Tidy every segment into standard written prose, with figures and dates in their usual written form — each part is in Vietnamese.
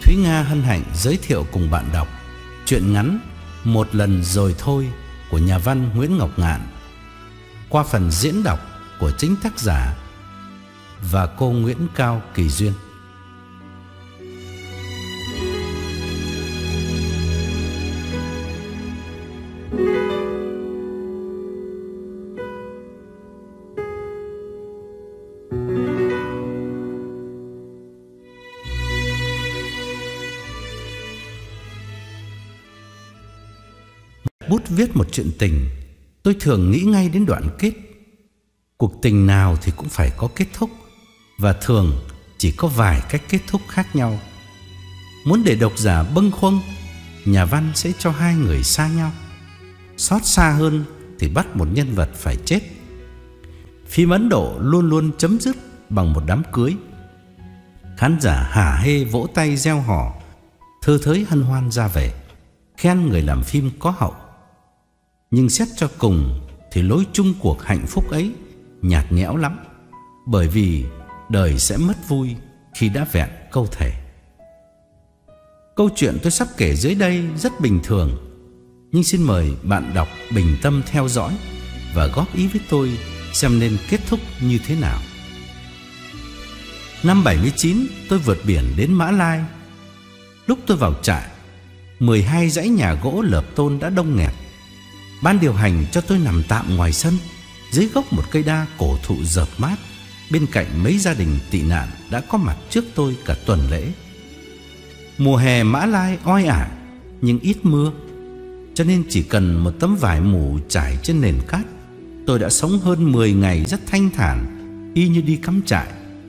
Thúy Nga hân hạnh giới thiệu cùng bạn đọc truyện ngắn Một lần rồi thôi của nhà văn Nguyễn Ngọc Ngạn qua phần diễn đọc của chính tác giả và cô Nguyễn Cao Kỳ Duyên. Bút viết một chuyện tình, tôi thường nghĩ ngay đến đoạn kết. Cuộc tình nào thì cũng phải có kết thúc, và thường chỉ có vài cách kết thúc khác nhau. Muốn để độc giả bâng khuâng, nhà văn sẽ cho hai người xa nhau. Xót xa hơn thì bắt một nhân vật phải chết. Phim Ấn Độ luôn luôn chấm dứt bằng một đám cưới. Khán giả hả hê vỗ tay reo hò, thơ thới hân hoan ra về, khen người làm phim có hậu. Nhưng xét cho cùng thì lối chung cuộc hạnh phúc ấy nhạt nhẽo lắm, bởi vì đời sẽ mất vui khi đã vẹn câu thể. Câu chuyện tôi sắp kể dưới đây rất bình thường, nhưng xin mời bạn đọc bình tâm theo dõi và góp ý với tôi xem nên kết thúc như thế nào. Năm 79, tôi vượt biển đến Mã Lai. Lúc tôi vào trại, 12 dãy nhà gỗ lợp tôn đã đông nghẹt. Ban điều hành cho tôi nằm tạm ngoài sân, dưới gốc một cây đa cổ thụ rợp mát, bên cạnh mấy gia đình tị nạn đã có mặt trước tôi cả tuần lễ. Mùa hè Mã Lai oi ả nhưng ít mưa, cho nên chỉ cần một tấm vải mủ trải trên nền cát, tôi đã sống hơn 10 ngày rất thanh thản, y như đi cắm trại.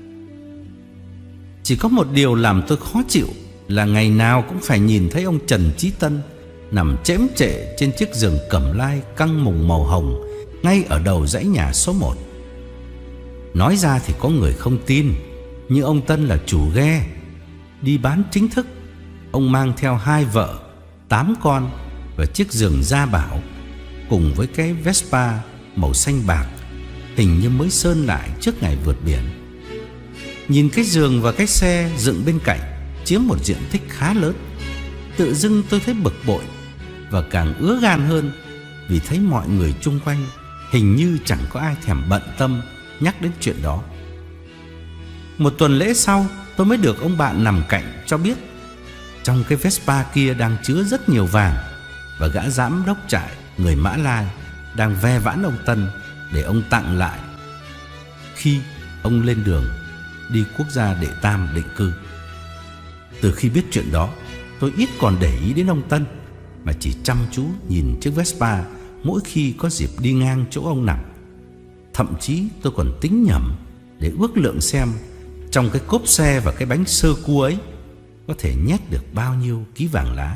Chỉ có một điều làm tôi khó chịu là ngày nào cũng phải nhìn thấy ông Trần Chí Tân nằm chễm chệ trên chiếc giường cẩm lai căng mùng màu hồng ngay ở đầu dãy nhà số 1. Nói ra thì có người không tin, nhưng ông Tân là chủ ghe, đi bán chính thức. Ông mang theo 2 vợ, 8 con và chiếc giường gia bảo, cùng với cái Vespa màu xanh bạc, hình như mới sơn lại trước ngày vượt biển. Nhìn cái giường và cái xe dựng bên cạnh chiếm một diện tích khá lớn, tự dưng tôi thấy bực bội và càng ứa gan hơn, vì thấy mọi người chung quanh hình như chẳng có ai thèm bận tâm nhắc đến chuyện đó. Một tuần lễ sau, tôi mới được ông bạn nằm cạnh cho biết trong cái Vespa kia đang chứa rất nhiều vàng, và gã giám đốc trại người Mã Lai đang ve vãn ông Tân để ông tặng lại khi ông lên đường đi quốc gia đệ tam định cư. Từ khi biết chuyện đó, tôi ít còn để ý đến ông Tân, mà chỉ chăm chú nhìn chiếc Vespa mỗi khi có dịp đi ngang chỗ ông nằm. Thậm chí tôi còn tính nhẩm để ước lượng xem trong cái cốp xe và cái bánh sơ cua ấy có thể nhét được bao nhiêu ký vàng lá.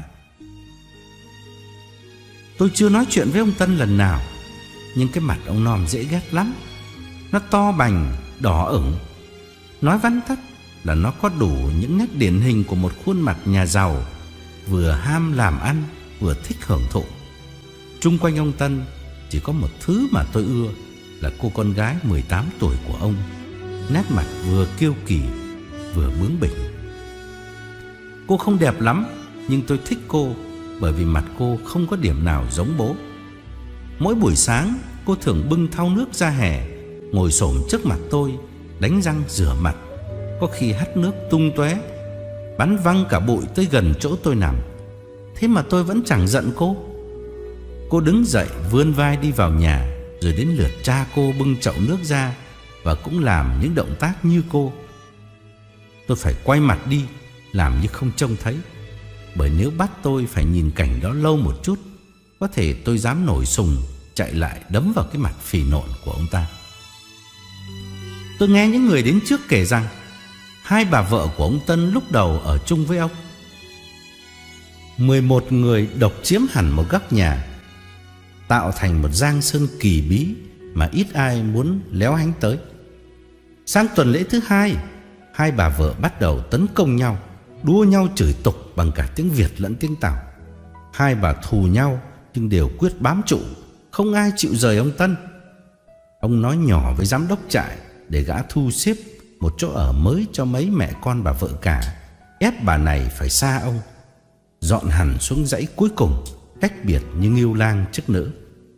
Tôi chưa nói chuyện với ông Tân lần nào, nhưng cái mặt ông Nom dễ ghét lắm. Nó to bành, đỏ ửng. Nói vắn tắt là nó có đủ những nét điển hình của một khuôn mặt nhà giàu, vừa ham làm ăn vừa thích hưởng thụ. Chung quanh ông Tân chỉ có một thứ mà tôi ưa, là cô con gái 18 tuổi của ông, nét mặt vừa kiêu kỳ vừa bướng bỉnh. Cô không đẹp lắm, nhưng tôi thích cô bởi vì mặt cô không có điểm nào giống bố. Mỗi buổi sáng cô thường bưng thau nước ra hè, ngồi xổm trước mặt tôi, đánh răng rửa mặt, có khi hắt nước tung tóe, bắn văng cả bụi tới gần chỗ tôi nằm. Thế mà tôi vẫn chẳng giận cô. Cô đứng dậy vươn vai đi vào nhà, rồi đến lượt cha cô bưng chậu nước ra và cũng làm những động tác như cô. Tôi phải quay mặt đi, làm như không trông thấy, bởi nếu bắt tôi phải nhìn cảnh đó lâu một chút, có thể tôi dám nổi sùng chạy lại đấm vào cái mặt phì nộn của ông ta. Tôi nghe những người đến trước kể rằng 2 bà vợ của ông Tân lúc đầu ở chung với ông. 11 người độc chiếm hẳn một góc nhà, tạo thành một giang sơn kỳ bí mà ít ai muốn léo hánh tới. Sang tuần lễ thứ 2, 2 bà vợ bắt đầu tấn công nhau, đua nhau chửi tục bằng cả tiếng Việt lẫn tiếng Tàu. 2 bà thù nhau nhưng đều quyết bám trụ, không ai chịu rời ông Tân. Ông nói nhỏ với giám đốc trại để gã thu xếp một chỗ ở mới cho mấy mẹ con bà vợ cả, ép bà này phải xa ông, dọn hẳn xuống dãy cuối cùng, cách biệt như ngưu lang chức nữ.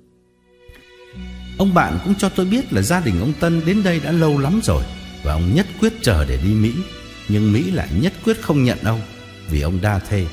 Ông bạn cũng cho tôi biết là gia đình ông Tân đến đây đã lâu lắm rồi, và ông nhất quyết chờ để đi Mỹ, nhưng Mỹ lại nhất quyết không nhận ông vì ông đa thê.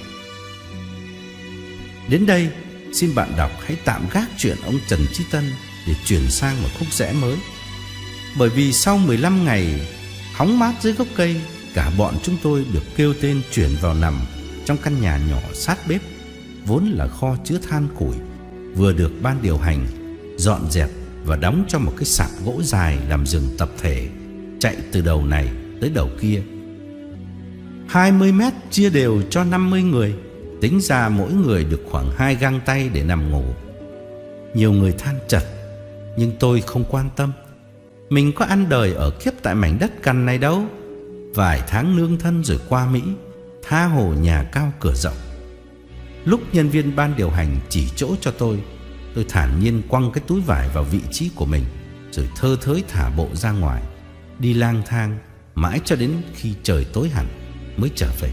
Đến đây, xin bạn đọc hãy tạm gác chuyện ông Trần Chí Tân để chuyển sang một khúc rẽ mới. Bởi vì sau 15 ngày hóng mát dưới gốc cây, cả bọn chúng tôi được kêu tên chuyển vào nằm trong căn nhà nhỏ sát bếp, vốn là kho chứa than củi, vừa được ban điều hành dọn dẹp và đóng cho một cái sạp gỗ dài làm giường tập thể, chạy từ đầu này tới đầu kia, 20 mét chia đều cho 50 người. Tính ra mỗi người được khoảng 2 găng tay để nằm ngủ. Nhiều người than chật, nhưng tôi không quan tâm. Mình có ăn đời ở kiếp tại mảnh đất cằn này đâu. Vài tháng nương thân rồi qua Mỹ, tha hồ nhà cao cửa rộng. Lúc nhân viên ban điều hành chỉ chỗ cho tôi thản nhiên quăng cái túi vải vào vị trí của mình, rồi thơ thới thả bộ ra ngoài, đi lang thang mãi cho đến khi trời tối hẳn mới trở về.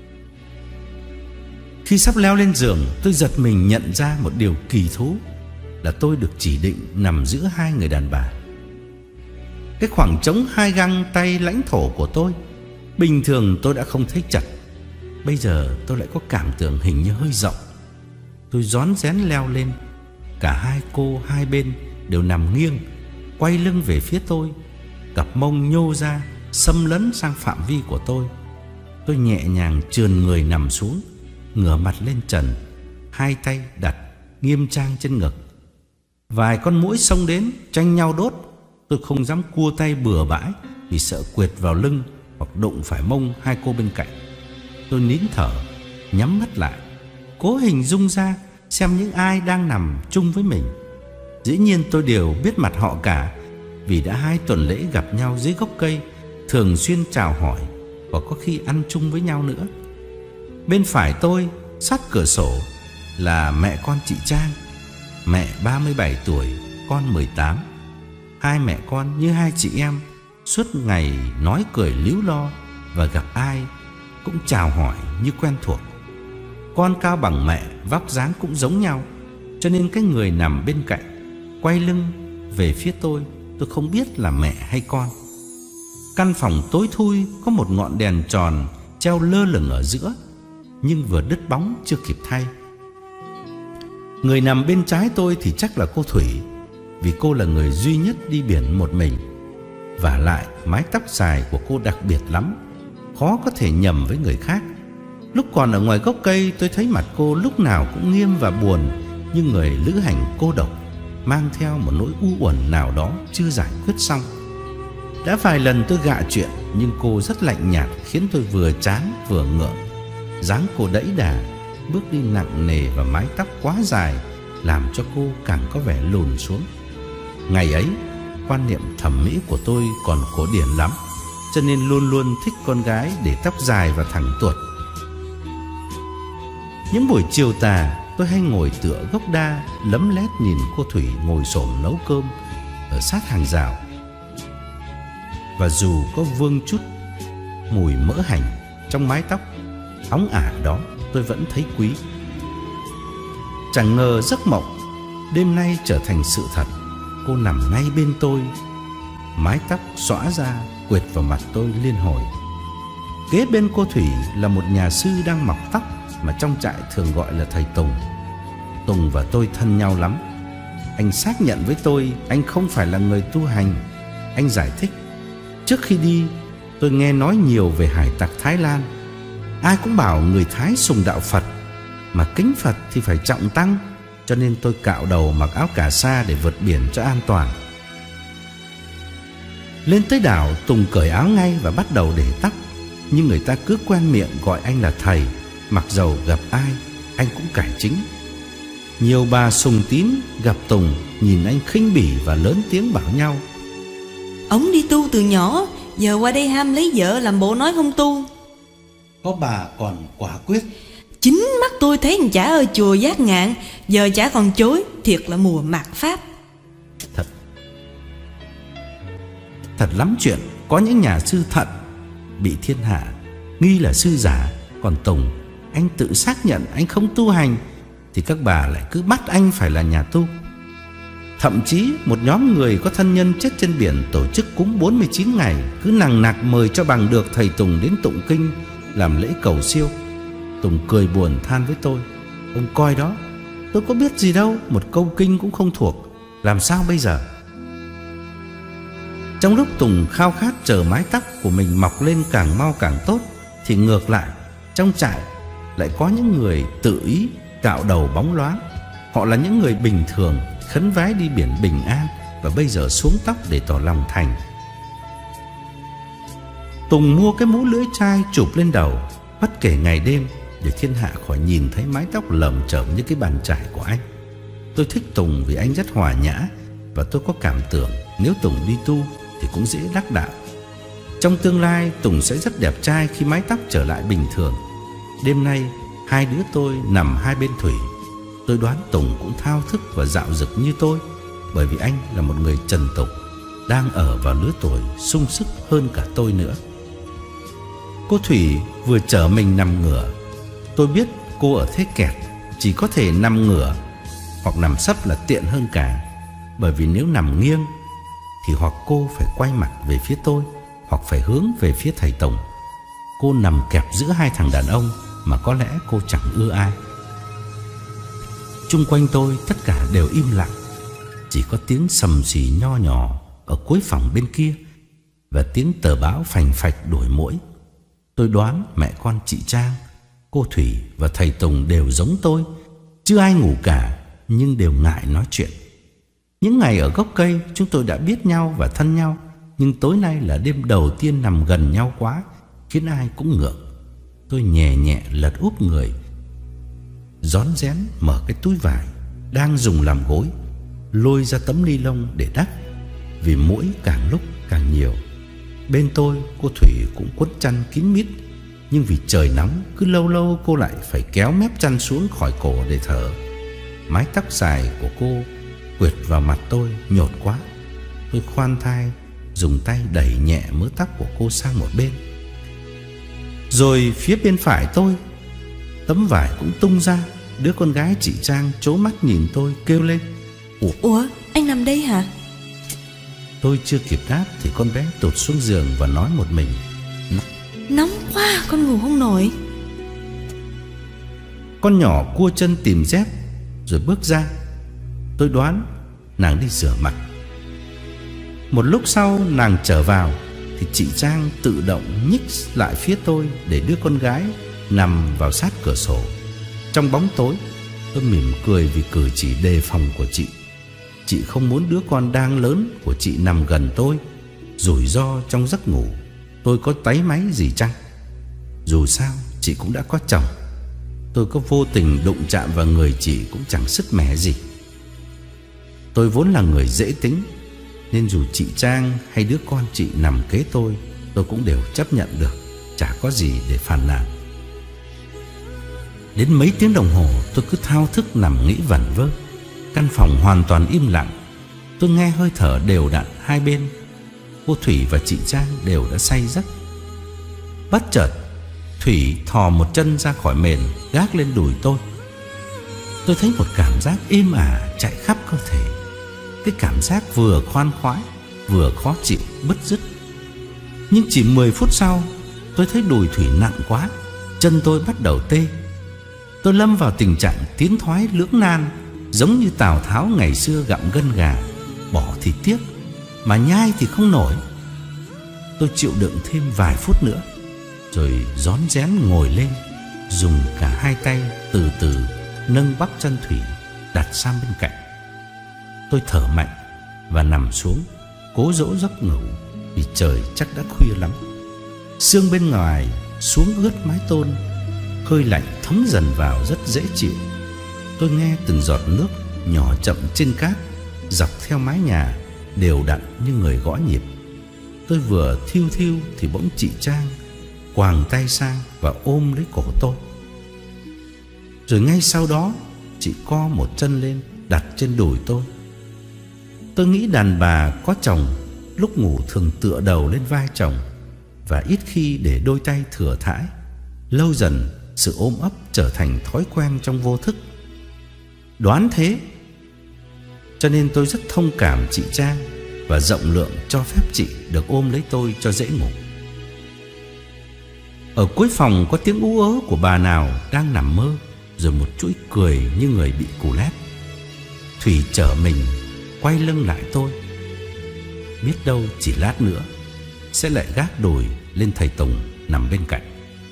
Khi sắp leo lên giường, tôi giật mình nhận ra một điều kỳ thú là tôi được chỉ định nằm giữa hai người đàn bà. Cái khoảng trống 2 găng tay lãnh thổ của tôi, bình thường tôi đã không thấy chật, bây giờ tôi lại có cảm tưởng hình như hơi rộng. Tôi rón rén leo lên. Cả hai cô hai bên đều nằm nghiêng, quay lưng về phía tôi, cặp mông nhô ra xâm lấn sang phạm vi của tôi. Tôi nhẹ nhàng trườn người nằm xuống, ngửa mặt lên trần, hai tay đặt nghiêm trang trên ngực. Vài con muỗi xông đến tranh nhau đốt. Tôi không dám cua tay bừa bãi vì sợ quệt vào lưng hoặc đụng phải mông hai cô bên cạnh. Tôi nín thở, nhắm mắt lại, cố hình dung ra xem những ai đang nằm chung với mình. Dĩ nhiên tôi đều biết mặt họ cả, vì đã 2 tuần lễ gặp nhau dưới gốc cây, thường xuyên chào hỏi và có khi ăn chung với nhau nữa. Bên phải tôi, sát cửa sổ, là mẹ con chị Trang. Mẹ 37 tuổi, con 18. Hai mẹ con như hai chị em, suốt ngày nói cười líu lo, và gặp ai cũng chào hỏi như quen thuộc. Con cao bằng mẹ, vóc dáng cũng giống nhau, cho nên cái người nằm bên cạnh quay lưng về phía tôi không biết là mẹ hay con. Căn phòng tối thui, có một ngọn đèn tròn treo lơ lửng ở giữa, nhưng vừa đứt bóng chưa kịp thay. Người nằm bên trái tôi thì chắc là cô Thủy, vì cô là người duy nhất đi biển một mình. Vả lại mái tóc dài của cô đặc biệt lắm, khó có thể nhầm với người khác. Lúc còn ở ngoài gốc cây, tôi thấy mặt cô lúc nào cũng nghiêm và buồn, như người lữ hành cô độc, mang theo một nỗi u uẩn nào đó chưa giải quyết xong. Đã vài lần tôi gạ chuyện, nhưng cô rất lạnh nhạt, khiến tôi vừa chán vừa ngượng. Dáng cô đẫy đà, bước đi nặng nề, và mái tóc quá dài làm cho cô càng có vẻ lùn xuống. Ngày ấy, quan niệm thẩm mỹ của tôi còn cổ điển lắm, cho nên luôn luôn thích con gái để tóc dài và thẳng tuột. Những buổi chiều tà, tôi hay ngồi tựa gốc đa, lấm lét nhìn cô Thủy ngồi xổm nấu cơm ở sát hàng rào. Và dù có vương chút mùi mỡ hành trong mái tóc óng ả đó, tôi vẫn thấy quý. Chẳng ngờ giấc mộng đêm nay trở thành sự thật. Cô nằm ngay bên tôi, mái tóc xõa ra quệt vào mặt tôi liên hồi. Kế bên cô Thủy là một nhà sư đang mọc tóc, mà trong trại thường gọi là thầy Tùng. Tùng và tôi thân nhau lắm. Anh xác nhận với tôi anh không phải là người tu hành. Anh giải thích: trước khi đi, tôi nghe nói nhiều về hải tặc Thái Lan. Ai cũng bảo người Thái sùng đạo Phật, mà kính Phật thì phải trọng tăng, cho nên tôi cạo đầu mặc áo cà sa để vượt biển cho an toàn. Lên tới đảo, Tùng cởi áo ngay và bắt đầu để tóc, nhưng người ta cứ quen miệng gọi anh là thầy, mặc dầu gặp ai anh cũng cải chính. Nhiều bà sùng tín gặp Tùng nhìn anh khinh bỉ và lớn tiếng bảo nhau: Ông đi tu từ nhỏ, giờ qua đây ham lấy vợ làm bộ nói không tu. Có bà còn quả quyết: Chính mắt tôi thấy thằng chả ở chùa Giác Ngạn, giờ chả còn chối, thiệt là mùa mạt Pháp. Thật lắm chuyện. Có những nhà sư thật bị thiên hạ nghi là sư giả. Còn Tùng, anh tự xác nhận anh không tu hành, thì các bà lại cứ bắt anh phải là nhà tu. Thậm chí một nhóm người có thân nhân chết trên biển tổ chức cúng 49 ngày, cứ nằng nặc mời cho bằng được thầy Tùng đến tụng kinh làm lễ cầu siêu. Tùng cười buồn than với tôi: "Ông coi đó, tôi có biết gì đâu, một câu kinh cũng không thuộc, làm sao bây giờ?" Trong lúc Tùng khao khát chờ mái tóc của mình mọc lên càng mau càng tốt, thì ngược lại trong trại lại có những người tự ý cạo đầu bóng loáng. Họ là những người bình thường khấn vái đi biển bình an, và bây giờ xuống tóc để tỏ lòng thành. Tùng mua cái mũ lưỡi chai chụp lên đầu bất kể ngày đêm, để thiên hạ khỏi nhìn thấy mái tóc lởm chởm như cái bàn chải của anh. Tôi thích Tùng vì anh rất hòa nhã, và tôi có cảm tưởng nếu Tùng đi tu thì cũng dễ đắc đạo. Trong tương lai Tùng sẽ rất đẹp trai khi mái tóc trở lại bình thường. Đêm nay hai đứa tôi nằm hai bên thủy. Tôi đoán Tùng cũng thao thức và dạo dực như tôi, bởi vì anh là một người trần tục, đang ở vào lứa tuổi sung sức hơn cả tôi nữa. Cô Thủy vừa chở mình nằm ngửa. Tôi biết cô ở thế kẹt, chỉ có thể nằm ngửa hoặc nằm sấp là tiện hơn cả, bởi vì nếu nằm nghiêng thì hoặc cô phải quay mặt về phía tôi, hoặc phải hướng về phía thầy Tùng. Cô nằm kẹp giữa hai thằng đàn ông mà có lẽ cô chẳng ưa ai. Chung quanh tôi tất cả đều im lặng, chỉ có tiếng sầm xì nho nhỏ ở cuối phòng bên kia và tiếng tờ báo phành phạch đuổi muỗi. Tôi đoán mẹ con chị Trang, cô Thủy và thầy Tùng đều giống tôi, chưa ai ngủ cả, nhưng đều ngại nói chuyện. Những ngày ở gốc cây chúng tôi đã biết nhau và thân nhau, nhưng tối nay là đêm đầu tiên nằm gần nhau quá, khiến ai cũng ngượng. Tôi nhẹ nhẹ lật úp người, rón rén mở cái túi vải đang dùng làm gối, lôi ra tấm ni lông để đắp, vì muỗi càng lúc càng nhiều. Bên tôi cô Thủy cũng quấn chăn kín mít, nhưng vì trời nóng cứ lâu lâu cô lại phải kéo mép chăn xuống khỏi cổ để thở. Mái tóc dài của cô quệt vào mặt tôi nhột quá. Tôi khoan thai dùng tay đẩy nhẹ mớ tóc của cô sang một bên. Rồi phía bên phải tôi, tấm vải cũng tung ra. Đứa con gái chị Trang trố mắt nhìn tôi kêu lên: Ủa, anh nằm đây hả? Tôi chưa kịp đáp thì con bé tụt xuống giường và nói một mình: Nóng quá, con ngủ không nổi. Con nhỏ cua chân tìm dép rồi bước ra. Tôi đoán nàng đi rửa mặt. Một lúc sau nàng trở vào thì chị Trang tự động nhích lại phía tôi để đưa con gái nằm vào sát cửa sổ. Trong bóng tối, tôi mỉm cười vì cử chỉ đề phòng của chị. Chị không muốn đứa con đang lớn của chị nằm gần tôi, rủi ro trong giấc ngủ tôi có táy máy gì chăng. Dù sao chị cũng đã có chồng, tôi có vô tình đụng chạm vào người chị cũng chẳng sứt mẻ gì. Tôi vốn là người dễ tính, nên dù chị Trang hay đứa con chị nằm kế tôi cũng đều chấp nhận được, chả có gì để phàn nàn. Đến mấy tiếng đồng hồ tôi cứ thao thức nằm nghĩ vẩn vơ. Căn phòng hoàn toàn im lặng. Tôi nghe hơi thở đều đặn hai bên. Cô Thủy và chị Trang đều đã say giấc. Bất chợt Thủy thò một chân ra khỏi mền, gác lên đùi tôi. Tôi thấy một cảm giác êm ả chạy khắp cơ thể. Cái cảm giác vừa khoan khoái vừa khó chịu bứt rứt. Nhưng chỉ 10 phút sau, tôi thấy đùi Thủy nặng quá, chân tôi bắt đầu tê. Tôi lâm vào tình trạng tiến thoái lưỡng nan, giống như Tào Tháo ngày xưa gặm gân gà, bỏ thì tiếc mà nhai thì không nổi. Tôi chịu đựng thêm vài phút nữa, rồi rón rén ngồi lên, dùng cả hai tay từ từ nâng bắp chân Thủy đặt sang bên cạnh. Tôi thở mạnh và nằm xuống, cố dỗ giấc ngủ, vì trời chắc đã khuya lắm. Sương bên ngoài xuống ướt mái tôn, hơi lạnh thấm dần vào rất dễ chịu. Tôi nghe từng giọt nước nhỏ chậm trên cát, dọc theo mái nhà đều đặn như người gõ nhịp. Tôi vừa thiêu thiêu thì bỗng chị Trang quàng tay sang và ôm lấy cổ tôi. Rồi ngay sau đó chị co một chân lên đặt trên đùi tôi. Tôi nghĩ đàn bà có chồng lúc ngủ thường tựa đầu lên vai chồng, và ít khi để đôi tay thừa thãi. Lâu dần, sự ôm ấp trở thành thói quen trong vô thức. Đoán thế, cho nên tôi rất thông cảm chị Trang và rộng lượng cho phép chị được ôm lấy tôi cho dễ ngủ. Ở cuối phòng có tiếng ú ớ của bà nào đang nằm mơ, rồi một chuỗi cười như người bị cù lét. Thủy trở mình quay lưng lại tôi. Biết đâu chỉ lát nữa sẽ lại gác đùi lên thầy Tùng nằm bên cạnh.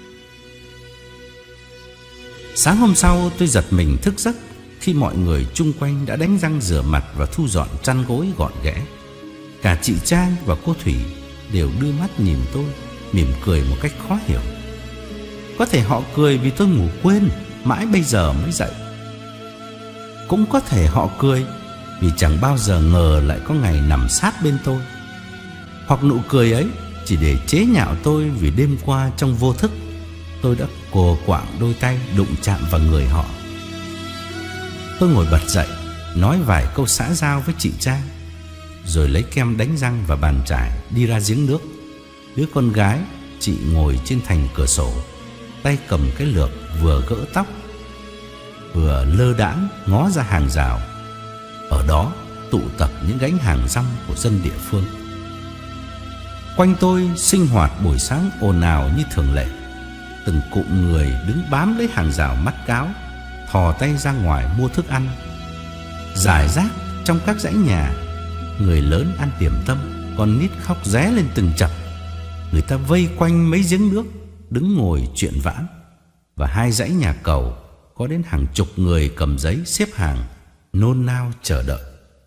Sáng hôm sau tôi giật mình thức giấc khi mọi người chung quanh đã đánh răng rửa mặt và thu dọn chăn gối gọn ghẽ. Cả chị Trang và cô Thủy đều đưa mắt nhìn tôi, mỉm cười một cách khó hiểu. Có thể họ cười vì tôi ngủ quên mãi bây giờ mới dậy. Cũng có thể họ cười vì chẳng bao giờ ngờ lại có ngày nằm sát bên tôi. Hoặc nụ cười ấy chỉ để chế nhạo tôi vì đêm qua trong vô thức tôi đã cồ quạng đôi tay đụng chạm vào người họ. Tôi ngồi bật dậy, nói vài câu xã giao với chị Trang, rồi lấy kem đánh răng và bàn chải đi ra giếng nước. Đứa con gái chị ngồi trên thành cửa sổ, tay cầm cái lược vừa gỡ tóc vừa lơ đãng ngó ra hàng rào. Ở đó tụ tập những gánh hàng rong của dân địa phương. Quanh tôi sinh hoạt buổi sáng ồn ào như thường lệ. Từng cụm người đứng bám lấy hàng rào mắt cáo, thò tay ra ngoài mua thức ăn. Rải rác trong các dãy nhà, người lớn ăn điểm tâm, con nít khóc ré lên từng chập. Người ta vây quanh mấy giếng nước, đứng ngồi chuyện vãn. Và hai dãy nhà cầu có đến hàng chục người cầm giấy xếp hàng nôn nao chờ đợi.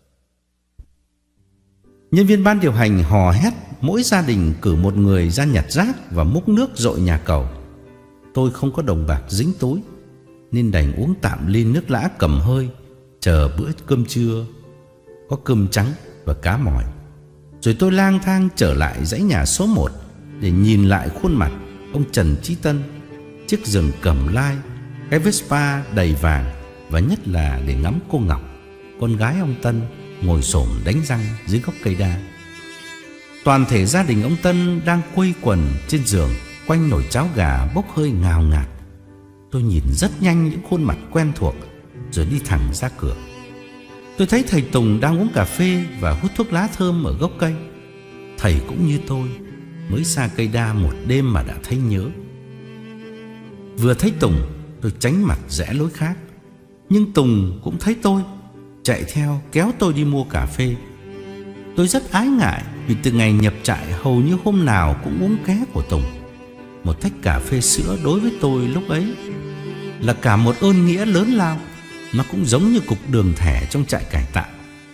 Nhân viên ban điều hành hò hét mỗi gia đình cử một người ra nhặt rác và múc nước dội nhà cầu. Tôi không có đồng bạc dính túi nên đành uống tạm ly nước lã cầm hơi, chờ bữa cơm trưa có cơm trắng và cá mòi. Rồi tôi lang thang trở lại dãy nhà số 1 để nhìn lại khuôn mặt ông Trần Chí Tân, chiếc giường cẩm lai, cái Vespa đầy vàng, và nhất là để ngắm cô Ngọc, con gái ông Tân, ngồi xổm đánh răng dưới gốc cây đa. Toàn thể gia đình ông Tân đang quây quần trên giường quanh nồi cháo gà bốc hơi ngào ngạt. Tôi nhìn rất nhanh những khuôn mặt quen thuộc rồi đi thẳng ra cửa. Tôi thấy thầy Tùng đang uống cà phê và hút thuốc lá thơm ở gốc cây. Thầy cũng như tôi, mới xa cây đa một đêm mà đã thấy nhớ. Vừa thấy Tùng, tôi tránh mặt rẽ lối khác. Nhưng Tùng cũng thấy tôi, chạy theo kéo tôi đi mua cà phê. Tôi rất ái ngại vì từ ngày nhập trại hầu như hôm nào cũng uống ké của Tùng. Một tách cà phê sữa đối với tôi lúc ấy là cả một ơn nghĩa lớn lao. Nó cũng giống như cục đường thẻ trong trại cải tạo.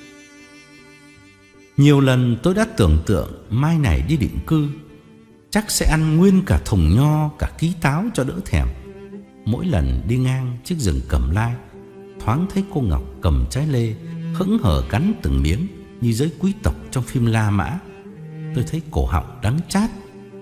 Nhiều lần tôi đã tưởng tượng mai này đi định cư chắc sẽ ăn nguyên cả thùng nho, cả ký táo cho đỡ thèm. Mỗi lần đi ngang chiếc rừng cẩm lai, thoáng thấy cô Ngọc cầm trái lê hững hờ cắn từng miếng như giới quý tộc trong phim La Mã. Tôi thấy cổ họng đắng chát.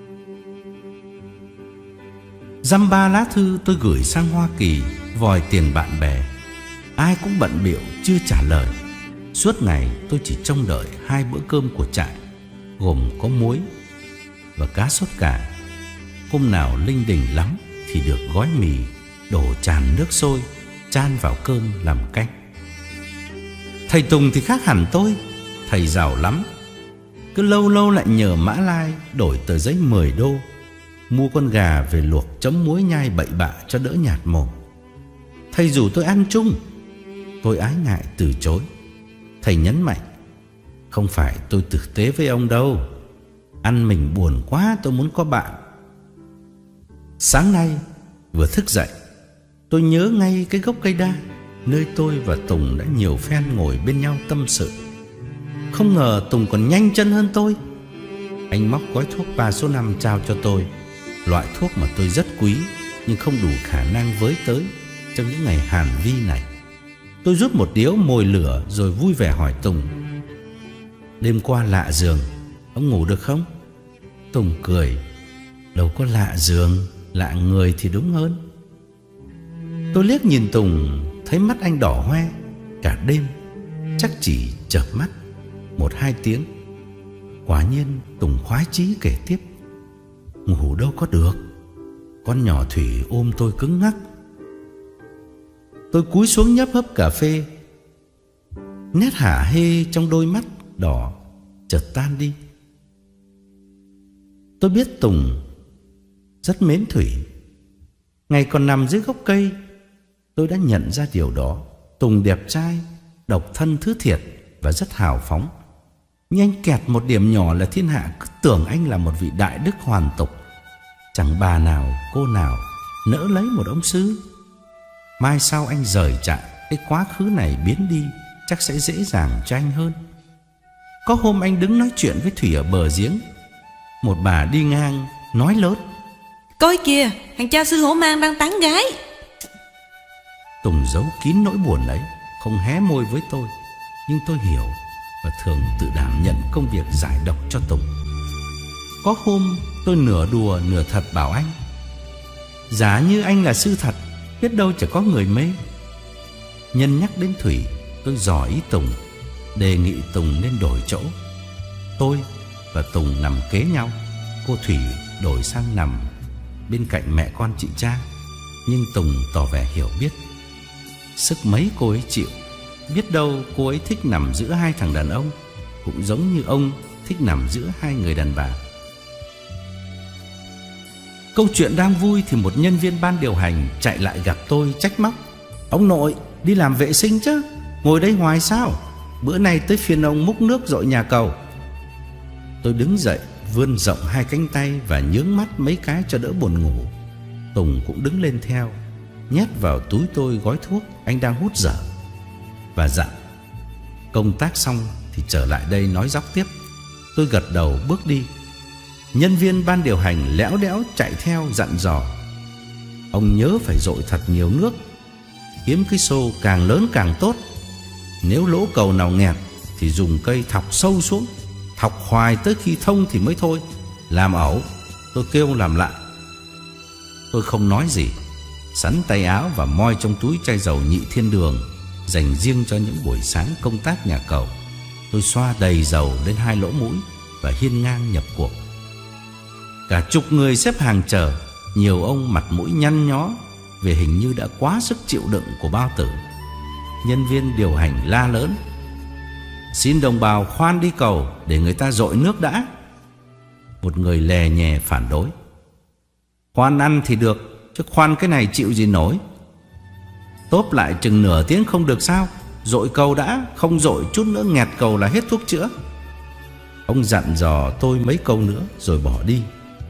Dăm ba lá thư tôi gửi sang Hoa Kỳ vòi tiền bạn bè, ai cũng bận bịu chưa trả lời. Suốt ngày tôi chỉ trông đợi 2 bữa cơm của trại, gồm có muối và cá sốt cà. Hôm nào linh đình lắm thì được gói mì đổ tràn nước sôi chan vào cơm làm canh. Thầy Tùng thì khác hẳn tôi. Thầy giàu lắm, cứ lâu lâu lại nhờ Mã Lai đổi tờ giấy 10 đô, mua con gà về luộc chấm muối nhai bậy bạ cho đỡ nhạt mồm. Thầy rủ tôi ăn chung, tôi ái ngại từ chối. Thầy nhấn mạnh: không phải tôi tử tế với ông đâu, ăn mình buồn quá, tôi muốn có bạn. Sáng nay vừa thức dậy, tôi nhớ ngay cái gốc cây đa nơi tôi và Tùng đã nhiều phen ngồi bên nhau tâm sự. Không ngờ Tùng còn nhanh chân hơn tôi. Anh móc gói thuốc 3 số 5 trao cho tôi, loại thuốc mà tôi rất quý nhưng không đủ khả năng với tới trong những ngày hàn vi này. Tôi rút một điếu mồi lửa rồi vui vẻ hỏi Tùng: đêm qua lạ giường, ông ngủ được không? Tùng cười: đâu có lạ giường, lạ người thì đúng hơn. Tôi liếc nhìn Tùng, thấy mắt anh đỏ hoe. Cả đêm chắc chỉ chợp mắt 1-2 tiếng. Quả nhiên Tùng khoái chí kể tiếp: ngủ đâu có được. Con nhỏ Thủy ôm tôi cứng ngắc. Tôi cúi xuống nhấp hớp cà phê. Nét hả hê trong đôi mắt đỏ chợt tan đi. Tôi biết Tùng rất mến Thủy. Ngày còn nằm dưới gốc cây, tôi đã nhận ra điều đó. Tùng đẹp trai, độc thân thứ thiệt và rất hào phóng. Nhưng anh kẹt một điểm nhỏ là thiên hạ cứ tưởng anh là một vị đại đức hoàn tục. Chẳng bà nào, cô nào nỡ lấy một ông sư. Mai sau anh rời trại, cái quá khứ này biến đi, chắc sẽ dễ dàng cho anh hơn. Có hôm anh đứng nói chuyện với Thủy ở bờ giếng. Một bà đi ngang nói lớn: Coi kìa, thằng cha sư hổ mang đang tán gái. Tùng giấu kín nỗi buồn ấy, không hé môi với tôi. Nhưng tôi hiểu và thường tự đảm nhận công việc giải độc cho Tùng. Có hôm tôi nửa đùa nửa thật bảo anh: giả như anh là sư thật, biết đâu chỉ có người mê. Nhân nhắc đến Thủy, tôi dò ý Tùng, đề nghị Tùng nên đổi chỗ. Tôi và Tùng nằm kế nhau, cô Thủy đổi sang nằm bên cạnh mẹ con chị Trang. Nhưng Tùng tỏ vẻ hiểu biết. Sức mấy cô ấy chịu. Biết đâu cô ấy thích nằm giữa hai thằng đàn ông, cũng giống như ông thích nằm giữa hai người đàn bà. Câu chuyện đang vui thì một nhân viên ban điều hành chạy lại gặp tôi trách móc: Ông nội, đi làm vệ sinh chứ, ngồi đây hoài sao? Bữa nay tới phiên ông múc nước dội nhà cầu. Tôi đứng dậy, vươn rộng hai cánh tay và nhướng mắt mấy cái cho đỡ buồn ngủ. Tùng cũng đứng lên theo, nhét vào túi tôi gói thuốc anh đang hút dở và dặn: công tác xong thì trở lại đây nói dóc tiếp. Tôi gật đầu bước đi. Nhân viên ban điều hành lẽo đẽo chạy theo dặn dò: ông nhớ phải dội thật nhiều nước, kiếm cái xô càng lớn càng tốt. Nếu lỗ cầu nào nghẹt thì dùng cây thọc sâu xuống, thọc hoài tới khi thông thì mới thôi. Làm ẩu, tôi kêu làm lại. Tôi không nói gì, sắn tay áo và moi trong túi chai dầu Nhị Thiên Đường dành riêng cho những buổi sáng công tác nhà cầu. Tôi xoa đầy dầu lên hai lỗ mũi và hiên ngang nhập cuộc. Cả chục người xếp hàng chờ, nhiều ông mặt mũi nhăn nhó vì hình như đã quá sức chịu đựng của bao tử. Nhân viên điều hành la lớn: xin đồng bào khoan đi cầu để người ta dội nước đã. Một người lè nhè phản đối: khoan ăn thì được, chứ khoan cái này chịu gì nổi. Tốp lại chừng nửa tiếng không được sao? Dội cầu đã, không dội chút nữa nghẹt cầu là hết thuốc chữa. Ông dặn dò tôi mấy câu nữa rồi bỏ đi.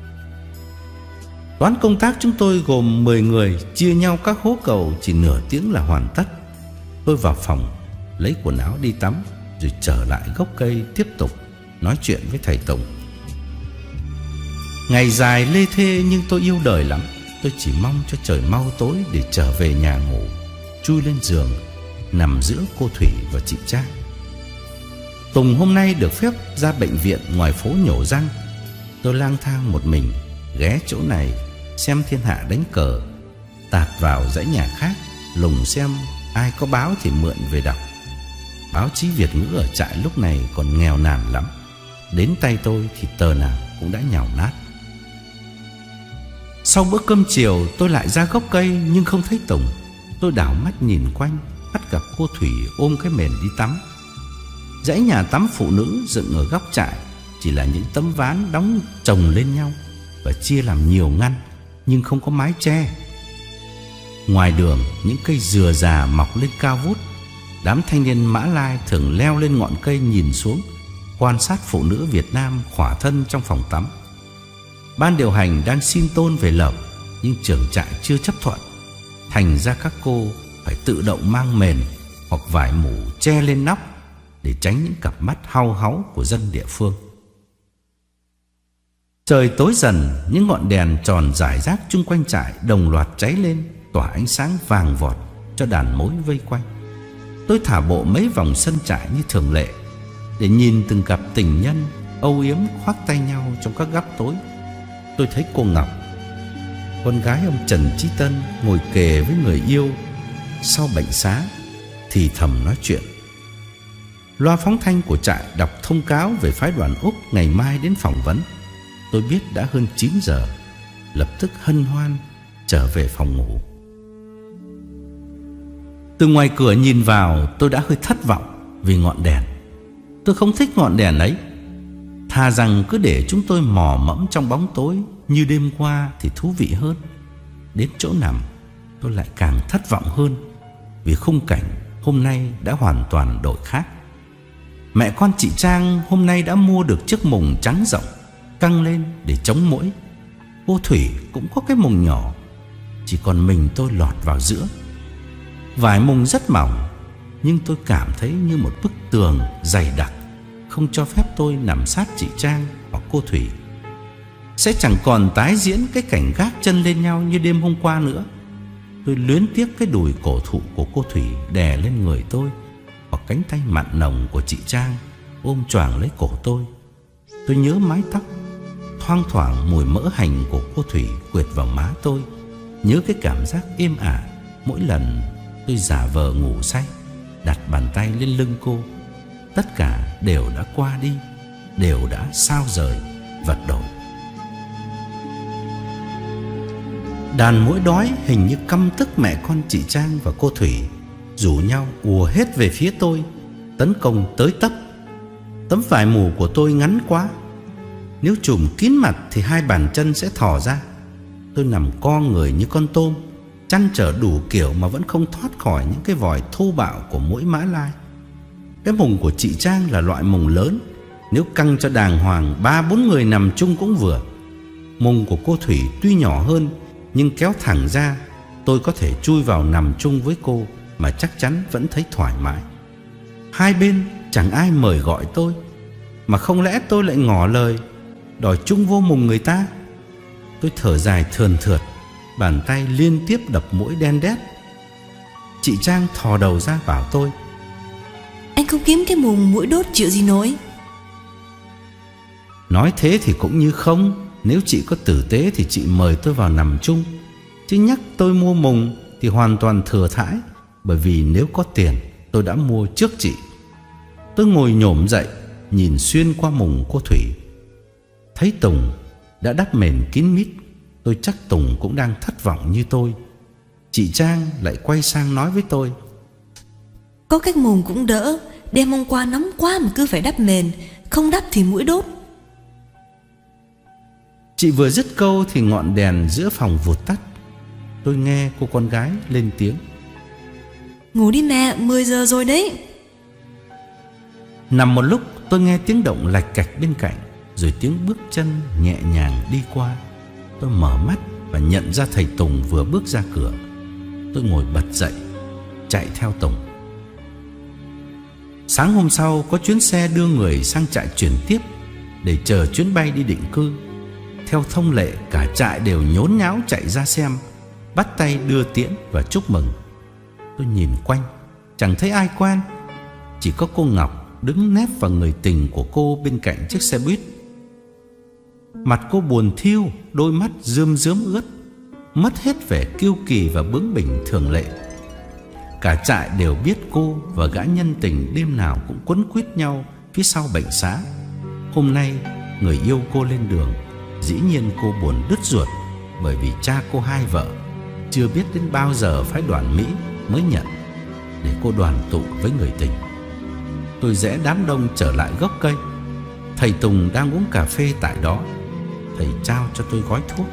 Toán công tác chúng tôi gồm 10 người, chia nhau các hố cầu chỉ nửa tiếng là hoàn tất. Tôi vào phòng lấy quần áo đi tắm, rồi trở lại gốc cây tiếp tục nói chuyện với thầy Tùng. Ngày dài lê thê nhưng tôi yêu đời lắm. Tôi chỉ mong cho trời mau tối để trở về nhà ngủ, chui lên giường, nằm giữa cô Thủy và chị Trang. Tùng hôm nay được phép ra bệnh viện ngoài phố nhổ răng. Tôi lang thang một mình, ghé chỗ này xem thiên hạ đánh cờ, tạt vào dãy nhà khác lùng xem ai có báo thì mượn về đọc. Báo chí Việt ngữ ở trại lúc này còn nghèo nàn lắm, đến tay tôi thì tờ nào cũng đã nhàu nát. Sau bữa cơm chiều tôi lại ra gốc cây nhưng không thấy Tùng. Tôi đảo mắt nhìn quanh, bắt gặp cô Thủy ôm cái mền đi tắm. Dãy nhà tắm phụ nữ dựng ở góc trại chỉ là những tấm ván đóng chồng lên nhau và chia làm nhiều ngăn, nhưng không có mái che. Ngoài đường, những cây dừa già mọc lên cao vút. Đám thanh niên Mã Lai thường leo lên ngọn cây nhìn xuống, quan sát phụ nữ Việt Nam khỏa thân trong phòng tắm. Ban điều hành đang xin tôn về lộc, nhưng trưởng trại chưa chấp thuận. Thành ra các cô phải tự động mang mền hoặc vải mủ che lên nóc để tránh những cặp mắt hau háu của dân địa phương. Trời tối dần, những ngọn đèn tròn rải rác chung quanh trại đồng loạt cháy lên, tỏa ánh sáng vàng vọt cho đàn mối vây quanh. Tôi thả bộ mấy vòng sân trại như thường lệ để nhìn từng cặp tình nhân âu yếm khoác tay nhau trong các góc tối. Tôi thấy cô Ngọc, con gái ông Trần Chí Tân, ngồi kề với người yêu sau bệnh xá, thì thầm nói chuyện. Loa phóng thanh của trại đọc thông cáo về phái đoàn Úc ngày mai đến phỏng vấn. Tôi biết đã hơn 9 giờ, lập tức hân hoan trở về phòng ngủ. Từ ngoài cửa nhìn vào, tôi đã hơi thất vọng vì ngọn đèn. Tôi không thích ngọn đèn ấy. Thà rằng cứ để chúng tôi mò mẫm trong bóng tối như đêm qua thì thú vị hơn. Đến chỗ nằm, tôi lại càng thất vọng hơn, vì khung cảnh hôm nay đã hoàn toàn đổi khác. Mẹ con chị Trang hôm nay đã mua được chiếc mùng trắng rộng căng lên để chống muỗi. Cô Thủy cũng có cái mùng nhỏ, chỉ còn mình tôi lọt vào giữa. Vải mùng rất mỏng, nhưng tôi cảm thấy như một bức tường dày đặc, không cho phép tôi nằm sát chị Trang hoặc cô Thủy. Sẽ chẳng còn tái diễn cái cảnh gác chân lên nhau như đêm hôm qua nữa. Tôi luyến tiếc cái đùi cổ thụ của cô Thủy đè lên người tôi, hoặc cánh tay mặn nồng của chị Trang ôm choàng lấy cổ tôi. Tôi nhớ mái tóc, thoang thoảng mùi mỡ hành của cô Thủy quệt vào má tôi. Nhớ cái cảm giác êm ả mỗi lần tôi giả vờ ngủ say, đặt bàn tay lên lưng cô. Tất cả đều đã qua đi, đều đã sao rời, vật đổi. Đàn muỗi đói hình như căm tức mẹ con chị Trang và cô Thủy, rủ nhau ùa hết về phía tôi, tấn công tới tấp. Tấm vải mù của tôi ngắn quá, nếu trùm kín mặt thì hai bàn chân sẽ thò ra. Tôi nằm co người như con tôm, trăn trở đủ kiểu mà vẫn không thoát khỏi những cái vòi thô bạo của muỗi Mã Lai. Cái mùng của chị Trang là loại mùng lớn, nếu căng cho đàng hoàng 3-4 người nằm chung cũng vừa. Mùng của cô Thủy tuy nhỏ hơn, nhưng kéo thẳng ra, tôi có thể chui vào nằm chung với cô mà chắc chắn vẫn thấy thoải mái. Hai bên chẳng ai mời gọi tôi, mà không lẽ tôi lại ngỏ lời đòi chung vô mùng người ta? Tôi thở dài thườn thượt, bàn tay liên tiếp đập muỗi đen đét. Chị Trang thò đầu ra bảo tôi: Anh không kiếm cái mùng muỗi đốt chịu gì nổi. Nói thế thì cũng như không. Nếu chị có tử tế thì chị mời tôi vào nằm chung, chứ nhắc tôi mua mùng thì hoàn toàn thừa thãi. Bởi vì nếu có tiền tôi đã mua trước chị. Tôi ngồi nhổm dậy, nhìn xuyên qua mùng cô Thủy. Thấy Tùng đã đắp mền kín mít, tôi chắc Tùng cũng đang thất vọng như tôi. Chị Trang lại quay sang nói với tôi: Có cái mùng cũng đỡ, đêm hôm qua nóng quá mà cứ phải đắp mền, không đắp thì muỗi đốt. Chị vừa dứt câu thì ngọn đèn giữa phòng vụt tắt. Tôi nghe cô con gái lên tiếng: Ngủ đi mẹ, 10 giờ rồi đấy. Nằm một lúc tôi nghe tiếng động lạch cạch bên cạnh, rồi tiếng bước chân nhẹ nhàng đi qua. Tôi mở mắt và nhận ra thầy Tùng vừa bước ra cửa. Tôi ngồi bật dậy, chạy theo Tùng. Sáng hôm sau có chuyến xe đưa người sang trại chuyển tiếp để chờ chuyến bay đi định cư. Theo thông lệ, cả trại đều nhốn nháo chạy ra xem, bắt tay đưa tiễn và chúc mừng. Tôi nhìn quanh, chẳng thấy ai quen, chỉ có cô Ngọc đứng nép vào người tình của cô bên cạnh chiếc xe buýt. Mặt cô buồn thiu, đôi mắt rơm rớm ướt, mất hết vẻ kiêu kỳ và bướng bỉnh thường lệ. Cả trại đều biết cô và gã nhân tình đêm nào cũng quấn quýt nhau phía sau bệnh xá. Hôm nay người yêu cô lên đường, dĩ nhiên cô buồn đứt ruột, bởi vì cha cô hai vợ chưa biết đến bao giờ phái đoàn Mỹ mới nhận để cô đoàn tụ với người tình. Tôi rẽ đám đông trở lại gốc cây. Thầy Tùng đang uống cà phê tại đó. Thầy trao cho tôi gói thuốc.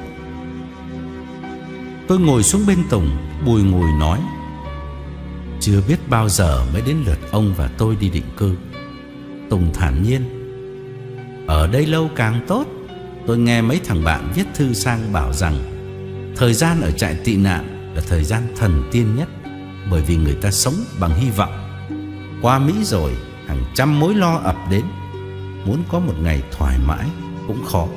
Tôi ngồi xuống bên Tùng, bùi ngùi nói: Chưa biết bao giờ mới đến lượt ông và tôi đi định cư. Tùng thản nhiên: Ở đây lâu càng tốt. Tôi nghe mấy thằng bạn viết thư sang bảo rằng thời gian ở trại tị nạn là thời gian thần tiên nhất, bởi vì người ta sống bằng hy vọng. Qua Mỹ rồi, hàng trăm mối lo ập đến, muốn có một ngày thoải mái cũng khó.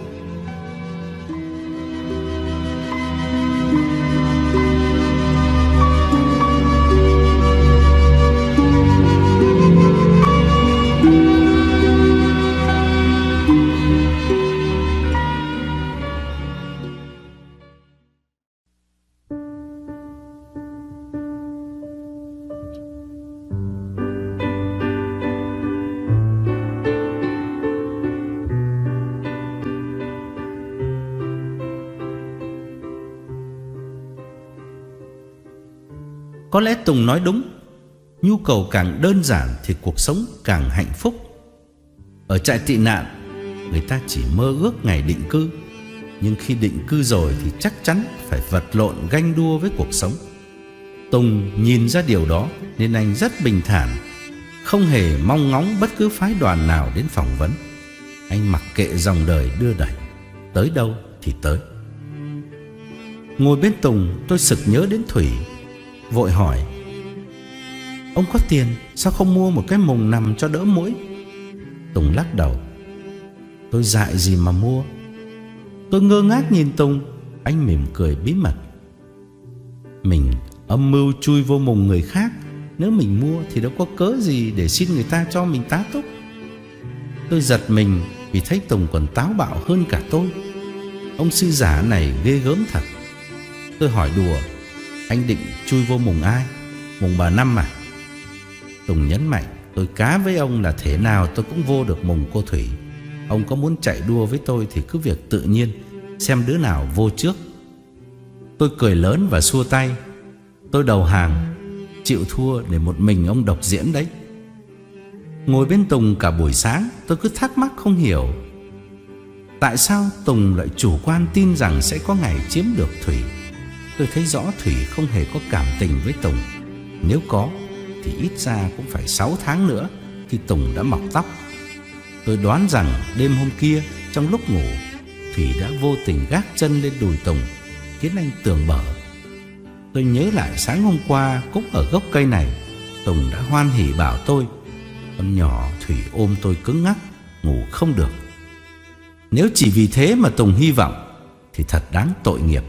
Có lẽ Tùng nói đúng, nhu cầu càng đơn giản thì cuộc sống càng hạnh phúc. Ở trại tị nạn, người ta chỉ mơ ước ngày định cư, nhưng khi định cư rồi thì chắc chắn phải vật lộn ganh đua với cuộc sống. Tùng nhìn ra điều đó nên anh rất bình thản, không hề mong ngóng bất cứ phái đoàn nào đến phỏng vấn. Anh mặc kệ dòng đời đưa đẩy, tới đâu thì tới. Ngồi bên Tùng, tôi sực nhớ đến Thủy, vội hỏi: "Ông có tiền, sao không mua một cái mùng nằm cho đỡ muỗi?" Tùng lắc đầu: "Tôi dại gì mà mua." Tôi ngơ ngác nhìn Tùng, anh mỉm cười bí mật: "Mình âm mưu chui vô mùng người khác, nếu mình mua thì đâu có cớ gì để xin người ta cho mình tá túc." Tôi giật mình vì thấy Tùng còn táo bạo hơn cả tôi. Ông sư giả này ghê gớm thật. Tôi hỏi đùa: "Anh định chui vô mùng ai? Mùng bà Năm à?" Tùng nhấn mạnh: "Tôi cá với ông là thế nào tôi cũng vô được mùng cô Thủy. Ông có muốn chạy đua với tôi thì cứ việc tự nhiên, xem đứa nào vô trước." Tôi cười lớn và xua tay: "Tôi đầu hàng, chịu thua để một mình ông độc diễn đấy." Ngồi bên Tùng cả buổi sáng, tôi cứ thắc mắc không hiểu tại sao Tùng lại chủ quan tin rằng sẽ có ngày chiếm được Thủy. Tôi thấy rõ Thủy không hề có cảm tình với Tùng. Nếu có thì ít ra cũng phải 6 tháng nữa khi Tùng đã mọc tóc. Tôi đoán rằng đêm hôm kia trong lúc ngủ, Thủy đã vô tình gác chân lên đùi Tùng, khiến anh tưởng bở. Tôi nhớ lại sáng hôm qua cũng ở gốc cây này, Tùng đã hoan hỉ bảo tôi: "Con nhỏ Thủy ôm tôi cứng ngắc, ngủ không được." Nếu chỉ vì thế mà Tùng hy vọng thì thật đáng tội nghiệp.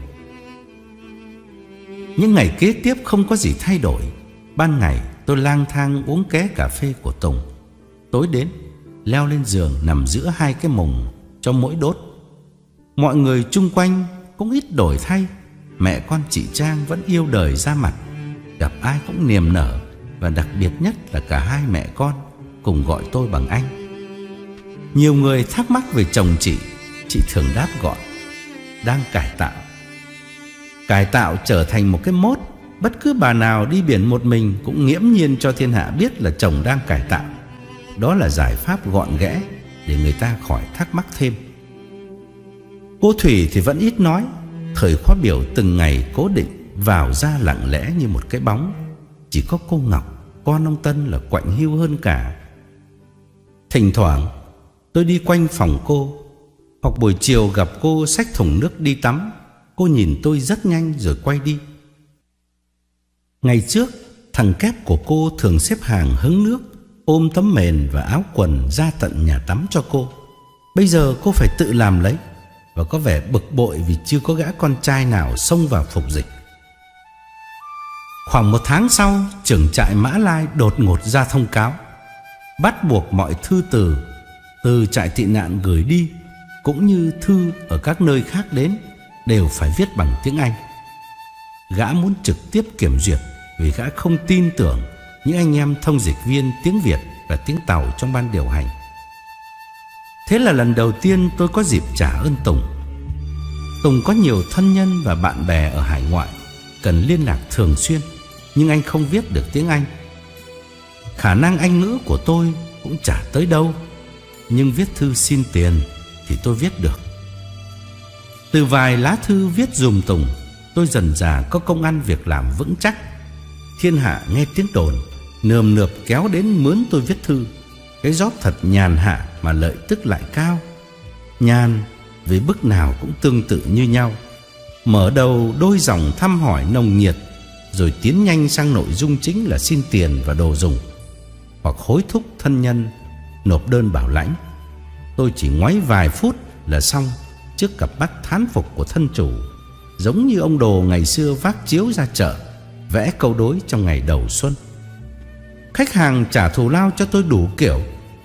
Những ngày kế tiếp không có gì thay đổi. Ban ngày tôi lang thang uống ké cà phê của Tùng, tối đến leo lên giường nằm giữa hai cái mùng cho muỗi đốt. Mọi người chung quanh cũng ít đổi thay. Mẹ con chị Trang vẫn yêu đời ra mặt, gặp ai cũng niềm nở, và đặc biệt nhất là cả hai mẹ con cùng gọi tôi bằng anh. Nhiều người thắc mắc về chồng chị thường đáp gọn: "Đang cải tạo." Cải tạo trở thành một cái mốt. Bất cứ bà nào đi biển một mình cũng nghiễm nhiên cho thiên hạ biết là chồng đang cải tạo. Đó là giải pháp gọn ghẽ để người ta khỏi thắc mắc thêm. Cô Thủy thì vẫn ít nói. Thời khóa biểu từng ngày cố định, vào ra lặng lẽ như một cái bóng. Chỉ có cô Ngọc, con ông Tân là quạnh hiu hơn cả. Thỉnh thoảng tôi đi quanh phòng cô, hoặc buổi chiều gặp cô xách thùng nước đi tắm, cô nhìn tôi rất nhanh rồi quay đi. Ngày trước, thằng Kép của cô thường xếp hàng hứng nước, ôm tấm mền và áo quần ra tận nhà tắm cho cô. Bây giờ cô phải tự làm lấy, và có vẻ bực bội vì chưa có gã con trai nào xông vào phục dịch. Khoảng 1 tháng sau, trưởng trại Mã Lai đột ngột ra thông cáo bắt buộc mọi thư từ trại tị nạn gửi đi, cũng như thư ở các nơi khác đến, đều phải viết bằng tiếng Anh. Gã muốn trực tiếp kiểm duyệt vì gã không tin tưởng những anh em thông dịch viên tiếng Việt và tiếng Tàu trong ban điều hành. Thế là lần đầu tiên tôi có dịp trả ơn Tùng. Tùng có nhiều thân nhân và bạn bè ở hải ngoại, cần liên lạc thường xuyên, nhưng anh không viết được tiếng Anh. Khả năng Anh ngữ của tôi cũng chả tới đâu, nhưng viết thư xin tiền thì tôi viết được. Từ vài lá thư viết dùm Tùng, tôi dần dà có công ăn việc làm vững chắc. Thiên hạ nghe tiếng đồn, nườm nượp kéo đến mướn tôi viết thư. Cái job thật nhàn hạ mà lợi tức lại cao. Nhàn vì bức nào cũng tương tự như nhau. Mở đầu đôi dòng thăm hỏi nồng nhiệt, rồi tiến nhanh sang nội dung chính là xin tiền và đồ dùng, hoặc hối thúc thân nhân nộp đơn bảo lãnh. Tôi chỉ ngoáy vài phút là xong trước cặp mắt thán phục của thân chủ, giống như ông Đồ ngày xưa vác chiếu ra chợ vẽ câu đối trong ngày đầu xuân. Khách hàng trả thù lao cho tôi đủ kiểu: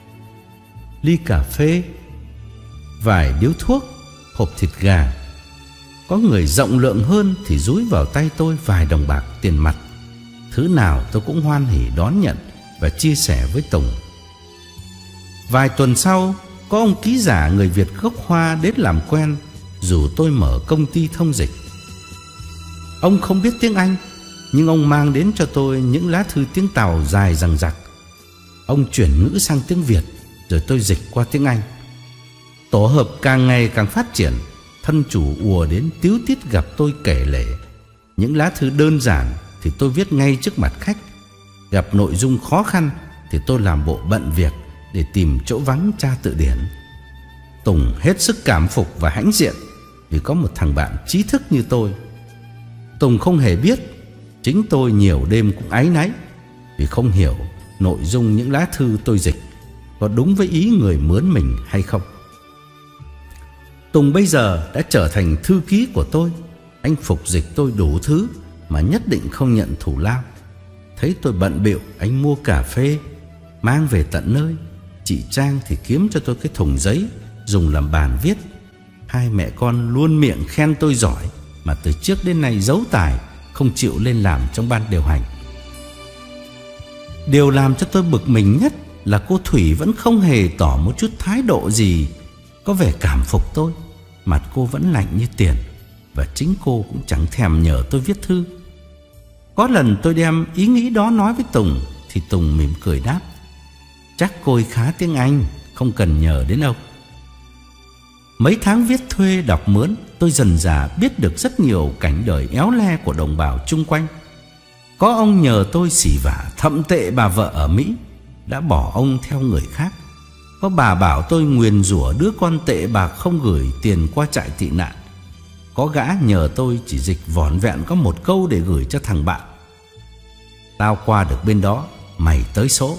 ly cà phê, vài điếu thuốc, hộp thịt gà. Có người rộng lượng hơn thì dúi vào tay tôi vài đồng bạc tiền mặt. Thứ nào tôi cũng hoan hỉ đón nhận và chia sẻ với Tùng. Vài tuần sau, có ông ký giả người Việt gốc Hoa đến làm quen, rủ tôi mở công ty thông dịch. Ông không biết tiếng Anh, Nhưng ông mang đến cho tôi những lá thư tiếng Tàu dài dằng dặc. Ông chuyển ngữ sang tiếng Việt, rồi tôi dịch qua tiếng Anh. Tổ hợp càng ngày càng phát triển. Thân chủ ùa đến tíu tít gặp tôi kể lể. Những lá thư đơn giản thì tôi viết ngay trước mặt khách. Gặp nội dung khó khăn thì tôi làm bộ bận việc để tìm chỗ vắng tra từ điển. Tùng hết sức cảm phục và hãnh diện vì có một thằng bạn trí thức như tôi. Tùng không hề biết chính tôi nhiều đêm cũng áy náy vì không hiểu nội dung những lá thư tôi dịch có đúng với ý người mướn mình hay không. Tùng bây giờ đã trở thành thư ký của tôi. Anh phục dịch tôi đủ thứ mà nhất định không nhận thù lao. Thấy tôi bận bịu, anh mua cà phê mang về tận nơi. Chị Trang thì kiếm cho tôi cái thùng giấy dùng làm bàn viết. Hai mẹ con luôn miệng khen tôi giỏi, mà từ trước đến nay giấu tài, không chịu lên làm trong ban điều hành. Điều làm cho tôi bực mình nhất là cô Thủy vẫn không hề tỏ một chút thái độ gì có vẻ cảm phục tôi. Mặt cô vẫn lạnh như tiền, và chính cô cũng chẳng thèm nhờ tôi viết thư. Có lần tôi đem ý nghĩ đó nói với Tùng thì Tùng mỉm cười đáp: chắc cô ấy khá tiếng Anh, không cần nhờ đến ông. Mấy tháng viết thuê đọc mướn, tôi dần dà biết được rất nhiều cảnh đời éo le của đồng bào chung quanh. Có ông nhờ tôi xỉ vả thậm tệ bà vợ ở Mỹ, đã bỏ ông theo người khác. Có bà bảo tôi nguyền rủa đứa con tệ bạc không gửi tiền qua trại tị nạn. Có gã nhờ tôi chỉ dịch vỏn vẹn có một câu để gửi cho thằng bạn: tao qua được bên đó, mày tới số.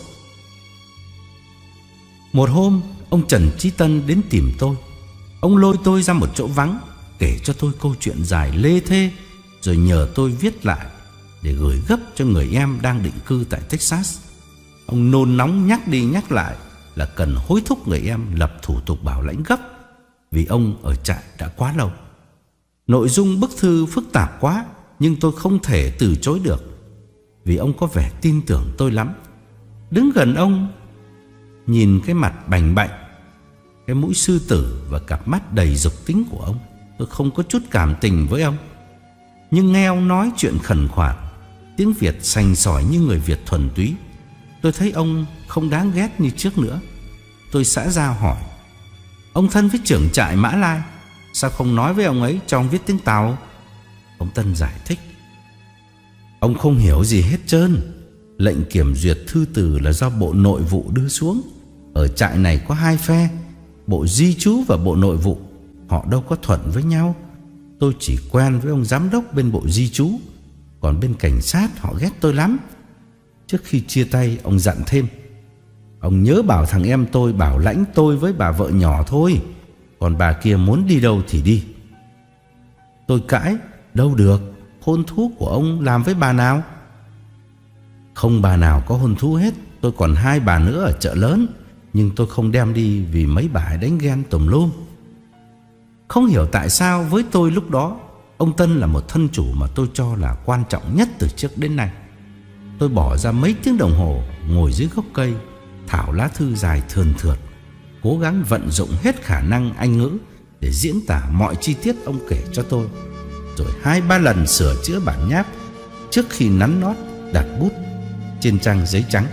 Một hôm, ông Trần Chí Tân đến tìm tôi. Ông lôi tôi ra một chỗ vắng, kể cho tôi câu chuyện dài lê thê, rồi nhờ tôi viết lại để gửi gấp cho người em đang định cư tại Texas. Ông nôn nóng nhắc đi nhắc lại là cần hối thúc người em lập thủ tục bảo lãnh gấp, vì ông ở trại đã quá lâu. Nội dung bức thư phức tạp quá, nhưng tôi không thể từ chối được, vì ông có vẻ tin tưởng tôi lắm. Đứng gần ông, nhìn cái mặt bành bạnh, cái mũi sư tử và cặp mắt đầy dục tính của ông, tôi không có chút cảm tình với ông. Nhưng nghe ông nói chuyện khẩn khoản, tiếng Việt sành sỏi như người Việt thuần túy, tôi thấy ông không đáng ghét như trước nữa. Tôi xã giao hỏi: ông thân với trưởng trại Mã Lai, sao không nói với ông ấy cho ông viết tiếng Tàu? Ông Tân giải thích: ông không hiểu gì hết trơn. Lệnh kiểm duyệt thư từ là do Bộ Nội vụ đưa xuống. Ở trại này có hai phe, Bộ Di trú và Bộ Nội vụ. Họ đâu có thuận với nhau. Tôi chỉ quen với ông giám đốc bên Bộ Di trú, còn bên cảnh sát họ ghét tôi lắm. Trước khi chia tay, ông dặn thêm: ông nhớ bảo thằng em tôi bảo lãnh tôi với bà vợ nhỏ thôi, còn bà kia muốn đi đâu thì đi. Tôi cãi: đâu được, hôn thú của ông làm với bà nào? Không bà nào có hôn thú hết. Tôi còn hai bà nữa ở chợ lớn, nhưng tôi không đem đi vì mấy bà ấy đánh ghen tùm lum. Không hiểu tại sao với tôi lúc đó, ông Tân là một thân chủ mà tôi cho là quan trọng nhất từ trước đến nay. Tôi bỏ ra mấy tiếng đồng hồ ngồi dưới gốc cây, thảo lá thư dài thườn thượt, cố gắng vận dụng hết khả năng Anh ngữ để diễn tả mọi chi tiết ông kể cho tôi, rồi 2-3 lần sửa chữa bản nháp trước khi nắn nót đặt bút trên trang giấy trắng.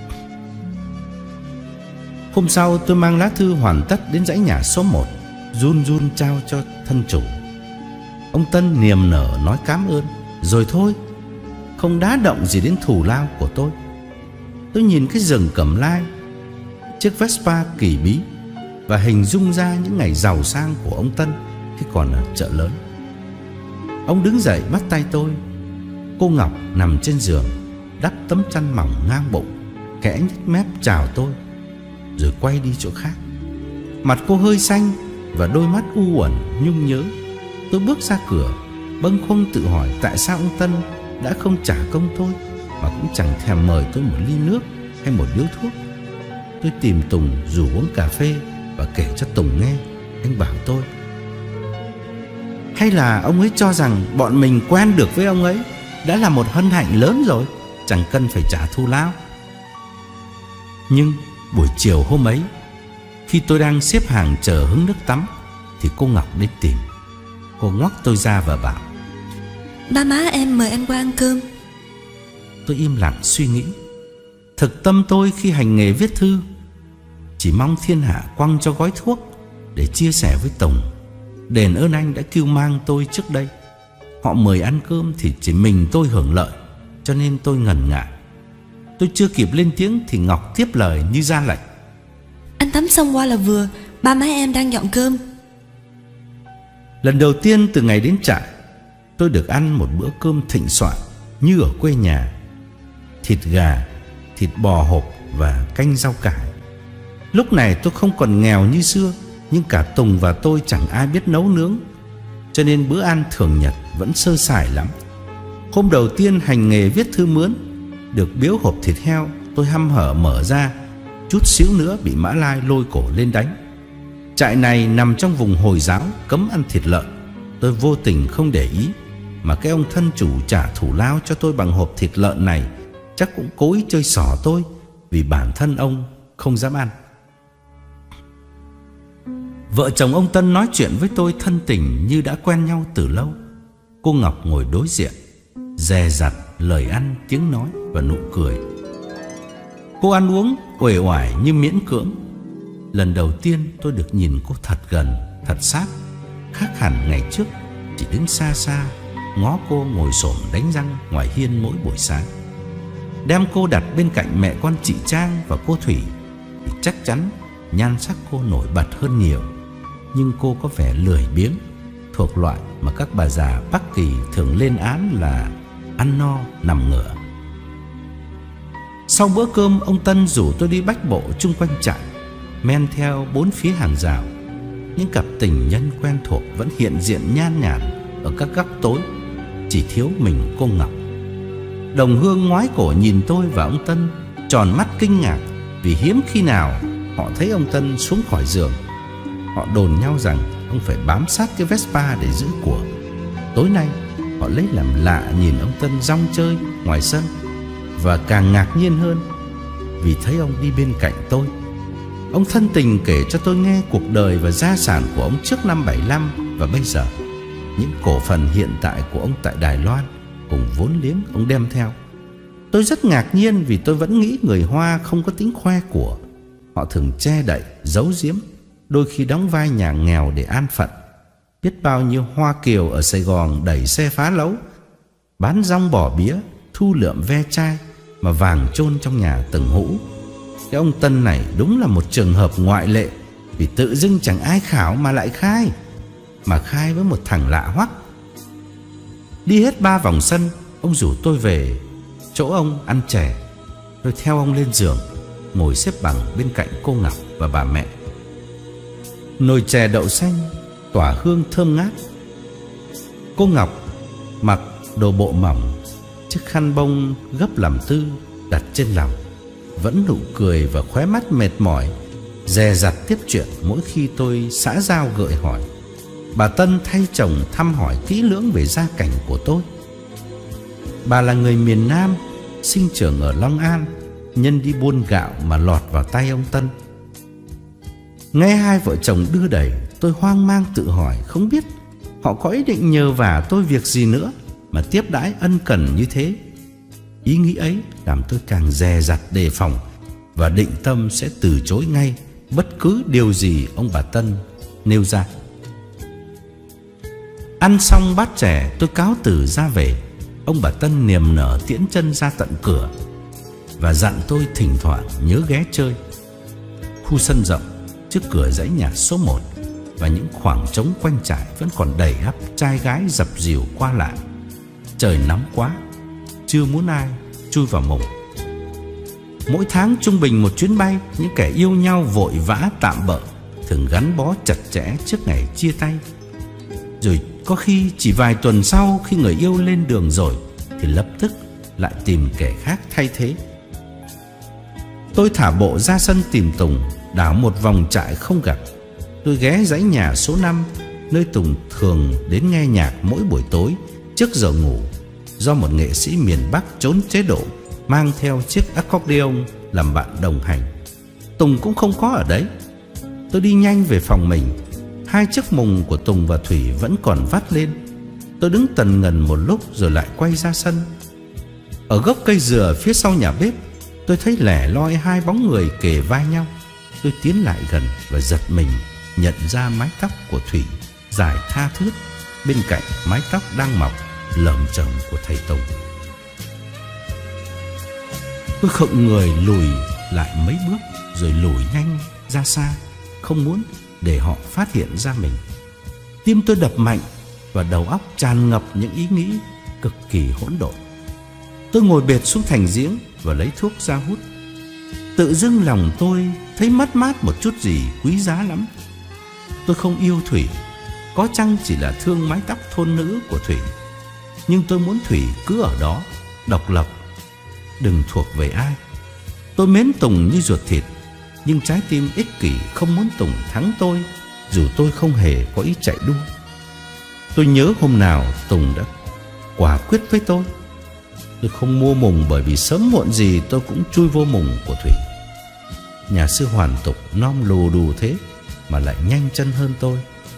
Hôm sau, tôi mang lá thư hoàn tất đến dãy nhà số 1, run run trao cho thân chủ. Ông Tân niềm nở nói cảm ơn, rồi thôi, không đá động gì đến thù lao của tôi. Tôi nhìn cái rừng Cẩm Lai, chiếc Vespa kỳ bí, và hình dung ra những ngày giàu sang của ông Tân khi còn ở chợ lớn. Ông đứng dậy bắt tay tôi. Cô Ngọc nằm trên giường, đắp tấm chăn mỏng ngang bụng, khẽ nhếch mép chào tôi, rồi quay đi chỗ khác. Mặt cô hơi xanh và đôi mắt u uẩn nhung nhớ. Tôi bước ra cửa, bâng khuâng tự hỏi tại sao ông Tân đã không trả công tôi, mà cũng chẳng thèm mời tôi một ly nước hay một điếu thuốc. Tôi tìm Tùng rủ uống cà phê và kể cho Tùng nghe. Anh bảo tôi: hay là ông ấy cho rằng bọn mình quen được với ông ấy đã là một hân hạnh lớn rồi, chẳng cần phải trả thù lao. Nhưng buổi chiều hôm ấy, khi tôi đang xếp hàng chờ hứng nước tắm, thì cô Ngọc đến tìm. Cô ngoắc tôi ra và bảo: ba má em mời anh qua ăn cơm. Tôi im lặng suy nghĩ. Thực tâm tôi khi hành nghề viết thư chỉ mong thiên hạ quăng cho gói thuốc để chia sẻ với Tùng. Đền ơn anh đã cưu mang tôi trước đây. Họ mời ăn cơm thì chỉ mình tôi hưởng lợi, cho nên tôi ngần ngại. Tôi chưa kịp lên tiếng thì Ngọc tiếp lời như ra lệnh. Anh tắm xong qua là vừa, ba má em đang dọn cơm. Lần đầu tiên từ ngày đến trại, tôi được ăn một bữa cơm thịnh soạn như ở quê nhà. Thịt gà, thịt bò hộp và canh rau cải. Lúc này tôi không còn nghèo như xưa, nhưng cả Tùng và tôi chẳng ai biết nấu nướng, cho nên bữa ăn thường nhật vẫn sơ sài lắm. Hôm đầu tiên hành nghề viết thư mướn, được biếu hộp thịt heo, tôi hăm hở mở ra, chút xíu nữa bị Mã Lai lôi cổ lên đánh. Trại này nằm trong vùng Hồi giáo cấm ăn thịt lợn. Tôi vô tình không để ý, mà cái ông thân chủ trả thù lao cho tôi bằng hộp thịt lợn này chắc cũng cố ý chơi xỏ tôi, vì bản thân ông không dám ăn. Vợ chồng ông Tân nói chuyện với tôi thân tình như đã quen nhau từ lâu. Cô Ngọc ngồi đối diện, dè dặt lời ăn, tiếng nói và nụ cười. Cô ăn uống uể oải như miễn cưỡng. Lần đầu tiên tôi được nhìn cô thật gần, thật sát, khác hẳn ngày trước chỉ đứng xa xa ngó cô ngồi xổm đánh răng ngoài hiên mỗi buổi sáng. Đem cô đặt bên cạnh mẹ con chị Trang và cô Thủy thì chắc chắn nhan sắc cô nổi bật hơn nhiều. Nhưng cô có vẻ lười biếng, thuộc loại mà các bà già Bắc Kỳ thường lên án là ăn no nằm ngửa. Sau bữa cơm, ông Tân rủ tôi đi bách bộ chung quanh trại, men theo bốn phía hàng rào. Những cặp tình nhân quen thuộc vẫn hiện diện nhan nhản ở các góc tối, chỉ thiếu mình cô Ngọc. Đồng hương ngoái cổ nhìn tôi và ông Tân, tròn mắt kinh ngạc vì hiếm khi nào họ thấy ông Tân xuống khỏi giường. Họ đồn nhau rằng ông phải bám sát cái Vespa để giữ của. Tối nay họ lấy làm lạ nhìn ông Tân rong chơi ngoài sân, và càng ngạc nhiên hơn vì thấy ông đi bên cạnh tôi. Ông thân tình kể cho tôi nghe cuộc đời và gia sản của ông trước năm 75 và bây giờ, những cổ phần hiện tại của ông tại Đài Loan cùng vốn liếng ông đem theo. Tôi rất ngạc nhiên vì tôi vẫn nghĩ người Hoa không có tính khoe của. Họ thường che đậy, giấu giếm, đôi khi đóng vai nhà nghèo để an phận. Biết bao nhiêu Hoa kiều ở Sài Gòn đẩy xe phá lấu, bán rong bò bía, thu lượm ve chai mà vàng chôn trong nhà từng hũ. Cái ông Tân này đúng là một trường hợp ngoại lệ, vì tự dưng chẳng ai khảo mà lại khai, mà khai với một thằng lạ hoắc. Đi hết 3 vòng sân, ông rủ tôi về chỗ ông ăn chè. Tôi theo ông lên giường, ngồi xếp bằng bên cạnh cô Ngọc và bà mẹ. Nồi chè đậu xanh tỏa hương thơm ngát. Cô Ngọc mặc đồ bộ mỏng, chiếc khăn bông gấp làm tư đặt trên lòng, vẫn nụ cười và khóe mắt mệt mỏi, dè dặt tiếp chuyện mỗi khi tôi xã giao gợi hỏi. Bà Tân thay chồng thăm hỏi kỹ lưỡng về gia cảnh của tôi. Bà là người miền Nam, sinh trưởng ở Long An, nhân đi buôn gạo mà lọt vào tay ông Tân. Nghe hai vợ chồng đưa đẩy, tôi hoang mang tự hỏi không biết họ có ý định nhờ vả tôi việc gì nữa mà tiếp đãi ân cần như thế. Ý nghĩ ấy làm tôi càng dè dặt đề phòng và định tâm sẽ từ chối ngay bất cứ điều gì ông bà Tân nêu ra. Ăn xong bát chè, tôi cáo từ ra về. Ông bà Tân niềm nở tiễn chân ra tận cửa và dặn tôi thỉnh thoảng nhớ ghé chơi. Khu sân rộng trước cửa dãy nhà số 1 và những khoảng trống quanh trại vẫn còn đầy ắp trai gái dập dìu qua lại. Trời nóng quá, chưa muốn ai chui vào mùng. Mỗi tháng trung bình một chuyến bay, những kẻ yêu nhau vội vã tạm bợ thường gắn bó chặt chẽ trước ngày chia tay. Rồi có khi chỉ vài tuần sau, khi người yêu lên đường rồi, thì lập tức lại tìm kẻ khác thay thế. Tôi thả bộ ra sân tìm Tùng, đảo một vòng trại không gặp. Tôi ghé dãy nhà số 5, nơi Tùng thường đến nghe nhạc mỗi buổi tối trước giờ ngủ, do một nghệ sĩ miền Bắc trốn chế độ mang theo chiếc accordion làm bạn đồng hành. Tùng cũng không có ở đấy. Tôi đi nhanh về phòng mình. Hai chiếc mùng của Tùng và Thủy vẫn còn vắt lên. Tôi đứng tần ngần một lúc rồi lại quay ra sân. Ở gốc cây dừa phía sau nhà bếp, tôi thấy lẻ loi hai bóng người kề vai nhau. Tôi tiến lại gần và giật mình nhận ra mái tóc của Thủy dài tha thướt bên cạnh mái tóc đang mọc lởm chởm của thầy Tùng. Tôi khựng người lùi lại mấy bước rồi lùi nhanh ra xa, không muốn để họ phát hiện ra mình. Tim tôi đập mạnh và đầu óc tràn ngập những ý nghĩ cực kỳ hỗn độn. Tôi ngồi bệt xuống thành giếng và lấy thuốc ra hút. Tự dưng lòng tôi thấy mất mát một chút gì quý giá lắm. Tôi không yêu Thủy, có chăng chỉ là thương mái tóc thôn nữ của Thủy, nhưng tôi muốn Thủy cứ ở đó, độc lập, đừng thuộc về ai. Tôi mến Tùng như ruột thịt, nhưng trái tim ích kỷ không muốn Tùng thắng tôi, dù tôi không hề có ý chạy đua. Tôi nhớ hôm nào Tùng đã quả quyết với tôi. Tôi không mua mùng bởi vì sớm muộn gì tôi cũng chui vô mùng của Thủy. Nhà sư hoàn tục nom lù đù thế mà lại nhanh chân hơn tôi.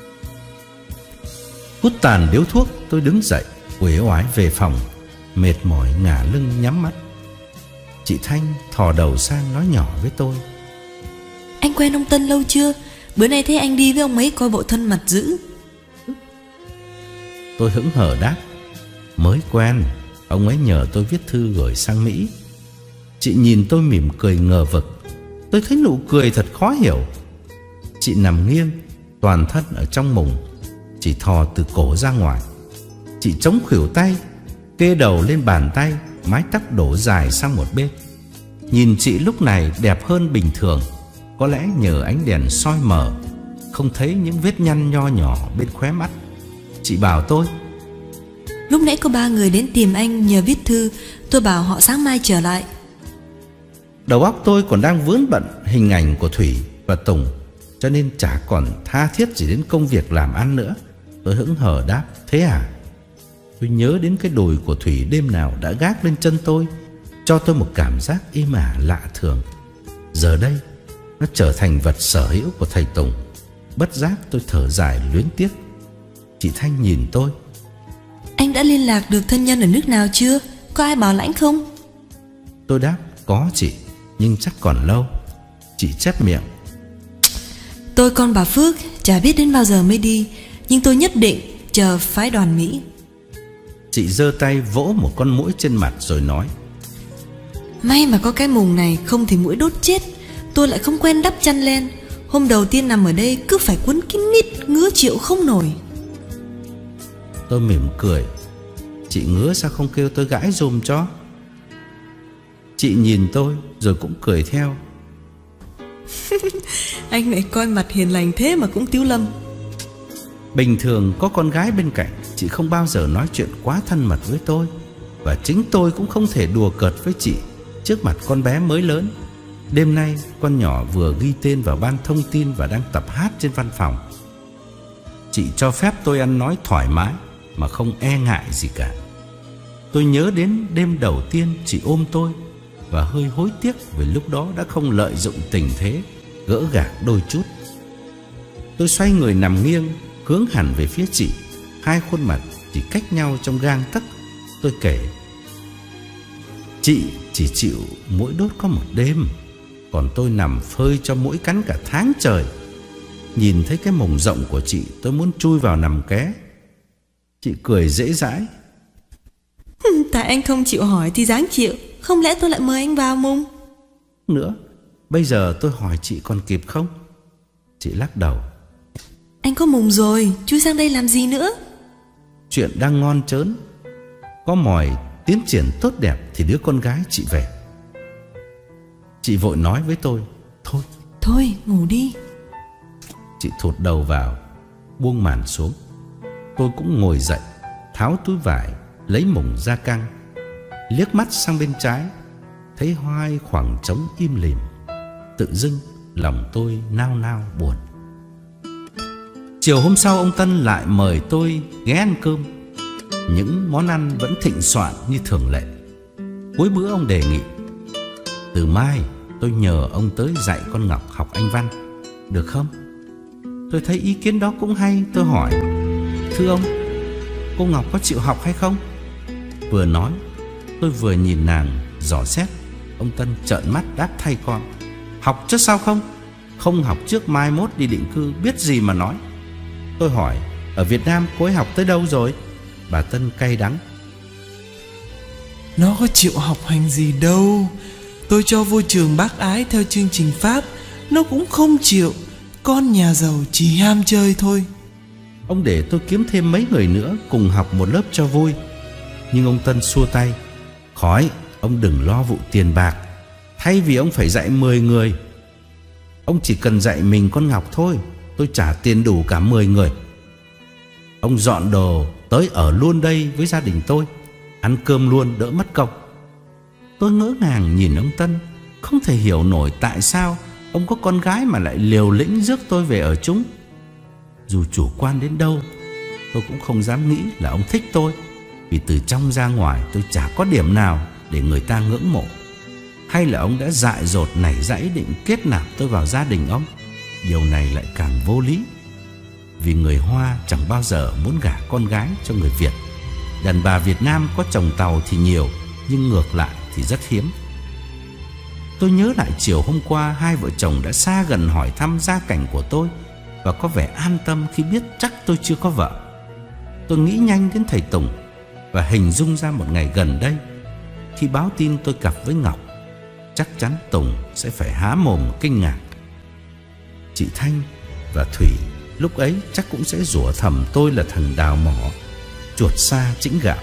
Hút tàn điếu thuốc, tôi đứng dậy uể oải về phòng, mệt mỏi ngả lưng nhắm mắt. Chị Thanh thò đầu sang nói nhỏ với tôi: Anh quen ông Tân lâu chưa? Bữa nay thấy anh đi với ông ấy coi bộ thân mặt dữ. Tôi hững hờ đáp: Mới quen, ông ấy nhờ tôi viết thư gửi sang Mỹ. Chị nhìn tôi mỉm cười ngờ vực. Tôi thấy nụ cười thật khó hiểu. Chị nằm nghiêng, toàn thân ở trong mùng, chỉ thò từ cổ ra ngoài. Chị chống khuỷu tay, kê đầu lên bàn tay, mái tóc đổ dài sang một bên. Nhìn chị lúc này đẹp hơn bình thường, có lẽ nhờ ánh đèn soi mờ, không thấy những vết nhăn nho nhỏ bên khóe mắt. Chị bảo tôi: Lúc nãy có 3 người đến tìm anh nhờ viết thư. Tôi bảo họ sáng mai trở lại. Đầu óc tôi còn đang vướng bận hình ảnh của Thủy và Tùng, cho nên chả còn tha thiết gì đến công việc làm ăn nữa. Tôi hững hờ đáp: Thế à? Tôi nhớ đến cái đùi của Thủy đêm nào đã gác lên chân tôi, cho tôi một cảm giác êm ả lạ thường. Giờ đây nó trở thành vật sở hữu của thầy Tùng. Bất giác tôi thở dài luyến tiếc. Chị Thanh nhìn tôi: Anh đã liên lạc được thân nhân ở nước nào chưa? Có ai bảo lãnh không? Tôi đáp: Có chị, nhưng chắc còn lâu. Chị chép miệng: Tôi con bà Phước, chả biết đến bao giờ mới đi, nhưng tôi nhất định chờ phái đoàn Mỹ. Chị giơ tay vỗ một con muỗi trên mặt rồi nói: May mà có cái mùng này, không thì muỗi đốt chết. Tôi lại không quen đắp chăn len. Hôm đầu tiên nằm ở đây cứ phải quấn kín mít, ngứa chịu không nổi. Tôi mỉm cười: Chị ngứa sao không kêu tôi gãi giùm cho? Chị nhìn tôi rồi cũng cười theo. Anh lại coi mặt hiền lành thế mà cũng tiếu lâm. Bình thường có con gái bên cạnh, chị không bao giờ nói chuyện quá thân mật với tôi. Và chính tôi cũng không thể đùa cợt với chị trước mặt con bé mới lớn. Đêm nay con nhỏ vừa ghi tên vào ban thông tin và đang tập hát trên văn phòng. Chị cho phép tôi ăn nói thoải mái mà không e ngại gì cả. Tôi nhớ đến đêm đầu tiên chị ôm tôi và hơi hối tiếc vì lúc đó đã không lợi dụng tình thế gỡ gạc đôi chút. Tôi xoay người nằm nghiêng, hướng hẳn về phía chị. Hai khuôn mặt chỉ cách nhau trong gang tấc. Tôi kể: Chị chỉ chịu muỗi đốt có một đêm, còn tôi nằm phơi cho muỗi cắn cả tháng trời. Nhìn thấy cái mồng rộng của chị, tôi muốn chui vào nằm ké. Chị cười dễ dãi: Tại anh không chịu hỏi thì dáng chịu. Không lẽ tôi lại mời anh vào mùng? Nữa, bây giờ tôi hỏi chị còn kịp không? Chị lắc đầu: Anh có mùng rồi, chui sang đây làm gì nữa? Chuyện đang ngon chớn, có mỏi tiến triển tốt đẹp thì đứa con gái chị về. Chị vội nói với tôi: Thôi ngủ đi. Chị thụt đầu vào, buông màn xuống. Tôi cũng ngồi dậy, tháo túi vải, lấy mùng ra căng. Liếc mắt sang bên trái, thấy hai khoảng trống im lìm. Tự dưng lòng tôi nao nao buồn. Chiều hôm sau ông Tân lại mời tôi ghé ăn cơm. Những món ăn vẫn thịnh soạn như thường lệ. Cuối bữa ông đề nghị: Từ mai tôi nhờ ông tới dạy con Ngọc học Anh văn, được không? Tôi thấy ý kiến đó cũng hay. Tôi hỏi: Thưa ông, cô Ngọc có chịu học hay không? Vừa nói Tôi vừa nhìn nàng dò xét, ông Tân trợn mắt đáp thay con: Học chứ sao không? Không học trước mai mốt đi định cư biết gì mà nói. Tôi hỏi: Ở Việt Nam cô ấy học tới đâu rồi? Bà Tân cay đắng: Nó có chịu học hành gì đâu. Tôi cho vô trường Bác Ái theo chương trình Pháp, nó cũng không chịu. Con nhà giàu chỉ ham chơi thôi. Ông để tôi kiếm thêm mấy người nữa cùng học một lớp cho vui. Nhưng ông Tân xua tay: Khỏi, ông đừng lo vụ tiền bạc. Thay vì ông phải dạy 10 người, ông chỉ cần dạy mình con Ngọc thôi. Tôi trả tiền đủ cả 10 người. Ông dọn đồ tới ở luôn đây với gia đình tôi, ăn cơm luôn đỡ mất công. Tôi ngỡ ngàng nhìn ông Tân, không thể hiểu nổi tại sao ông có con gái mà lại liều lĩnh rước tôi về ở chung. Dù chủ quan đến đâu, tôi cũng không dám nghĩ là ông thích tôi, vì từ trong ra ngoài tôi chả có điểm nào để người ta ngưỡng mộ. Hay là ông đã dại dột nảy ra ý định kết nạp tôi vào gia đình ông? Điều này lại càng vô lý, vì người Hoa chẳng bao giờ muốn gả con gái cho người Việt. Đàn bà Việt Nam có chồng Tàu thì nhiều, nhưng ngược lại thì rất hiếm. Tôi nhớ lại chiều hôm qua hai vợ chồng đã xa gần hỏi thăm gia cảnh của tôi, và có vẻ an tâm khi biết chắc tôi chưa có vợ. Tôi nghĩ nhanh đến thầy Tùng và hình dung ra một ngày gần đây, khi báo tin tôi cặp với Ngọc, chắc chắn Tùng sẽ phải há mồm kinh ngạc. Chị Thanh và Thủy lúc ấy chắc cũng sẽ rủa thầm tôi là thằng đào mỏ, chuột xa chĩnh gạo.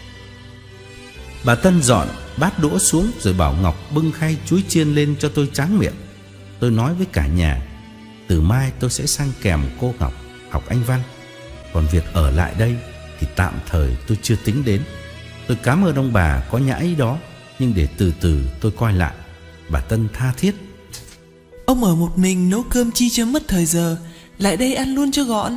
Bà Tân dọn bát đũa xuống rồi bảo Ngọc bưng khay chuối chiên lên cho tôi tráng miệng. Tôi nói với cả nhà: Từ mai tôi sẽ sang kèm cô Ngọc học Anh văn, còn việc ở lại đây thì tạm thời tôi chưa tính đến. Tôi cảm ơn ông bà có nhã ý đó, nhưng để từ từ tôi coi lại. Bà Tân tha thiết: Ông ở một mình nấu cơm chi cho mất thời giờ, lại đây ăn luôn cho gọn.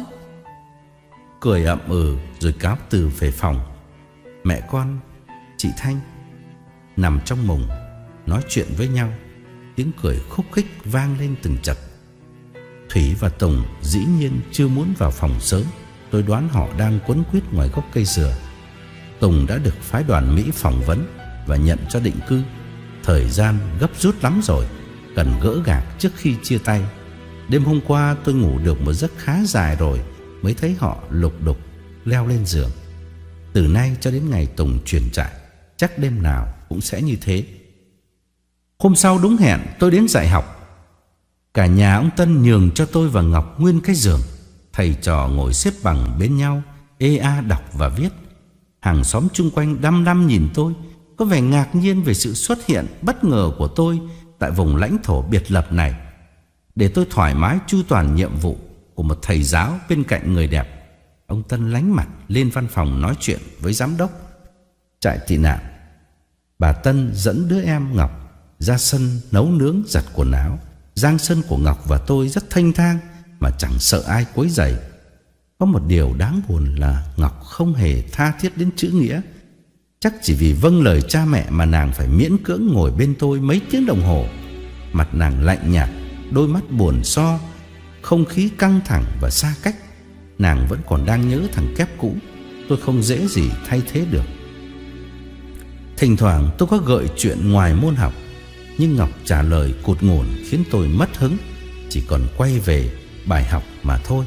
Cười ậm rồi cáo từ về phòng. Mẹ con, chị Thanh nằm trong mùng nói chuyện với nhau, tiếng cười khúc khích vang lên từng chập. Thủy và Tùng dĩ nhiên chưa muốn vào phòng sớm. Tôi đoán họ đang quấn quýt ngoài gốc cây dừa. Tùng đã được phái đoàn Mỹ phỏng vấn và nhận cho định cư. Thời gian gấp rút lắm rồi, cần gỡ gạc trước khi chia tay. Đêm hôm qua tôi ngủ được một giấc khá dài rồi mới thấy họ lục đục leo lên giường. Từ nay cho đến ngày Tùng chuyển trại, chắc đêm nào cũng sẽ như thế. Hôm sau đúng hẹn tôi đến dạy học. Cả nhà ông Tân nhường cho tôi và Ngọc nguyên cái giường. Thầy trò ngồi xếp bằng bên nhau, ê a đọc và viết. Hàng xóm chung quanh đăm đăm nhìn tôi, có vẻ ngạc nhiên về sự xuất hiện bất ngờ của tôi tại vùng lãnh thổ biệt lập này. Để tôi thoải mái chu toàn nhiệm vụ của một thầy giáo bên cạnh người đẹp, ông Tân lánh mặt lên văn phòng nói chuyện với giám đốc trại tị nạn. Bà Tân dẫn đứa em Ngọc ra sân nấu nướng, giặt quần áo. Giang sơn của Ngọc và tôi rất thanh thang mà chẳng sợ ai quấy rầy. Có một điều đáng buồn là Ngọc không hề tha thiết đến chữ nghĩa. Chắc chỉ vì vâng lời cha mẹ mà nàng phải miễn cưỡng ngồi bên tôi mấy tiếng đồng hồ. Mặt nàng lạnh nhạt, đôi mắt buồn so, không khí căng thẳng và xa cách. Nàng vẫn còn đang nhớ thằng kép cũ. Tôi không dễ gì thay thế được. Thỉnh thoảng tôi có gợi chuyện ngoài môn học, nhưng Ngọc trả lời cụt ngủn khiến tôi mất hứng, chỉ còn quay về bài học mà thôi.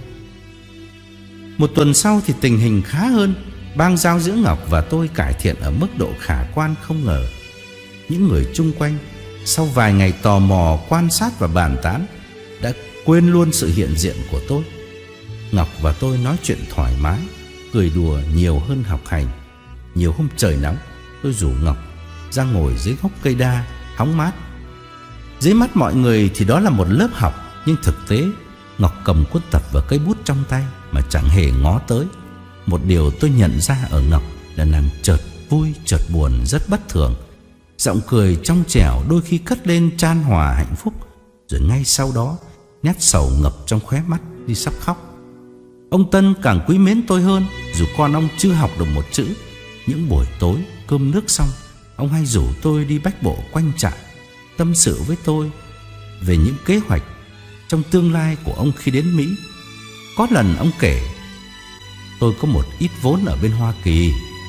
Một tuần sau thì tình hình khá hơn. Bang giao giữa Ngọc và tôi cải thiện ở mức độ khả quan không ngờ. Những người chung quanh sau vài ngày tò mò quan sát và bàn tán đã quên luôn sự hiện diện của tôi. Ngọc và tôi nói chuyện thoải mái, cười đùa nhiều hơn học hành. Nhiều hôm trời nóng, tôi rủ Ngọc ra ngồi dưới gốc cây đa hóng mát. Dưới mắt mọi người thì đó là một lớp học, nhưng thực tế Ngọc cầm cuốn tập và cây bút trong tay mà chẳng hề ngó tới. Một điều tôi nhận ra ở Ngọc là nàng chợt vui chợt buồn rất bất thường. Giọng cười trong trẻo đôi khi cất lên chan hòa hạnh phúc, rồi ngay sau đó nét sầu ngập trong khóe mắt như sắp khóc. Ông Tân càng quý mến tôi hơn, dù con ông chưa học được một chữ. Những buổi tối cơm nước xong, ông hay rủ tôi đi bách bộ quanh trại, tâm sự với tôi về những kế hoạch trong tương lai của ông khi đến Mỹ. Có lần ông kể: Tôi có một ít vốn ở bên Hoa Kỳ,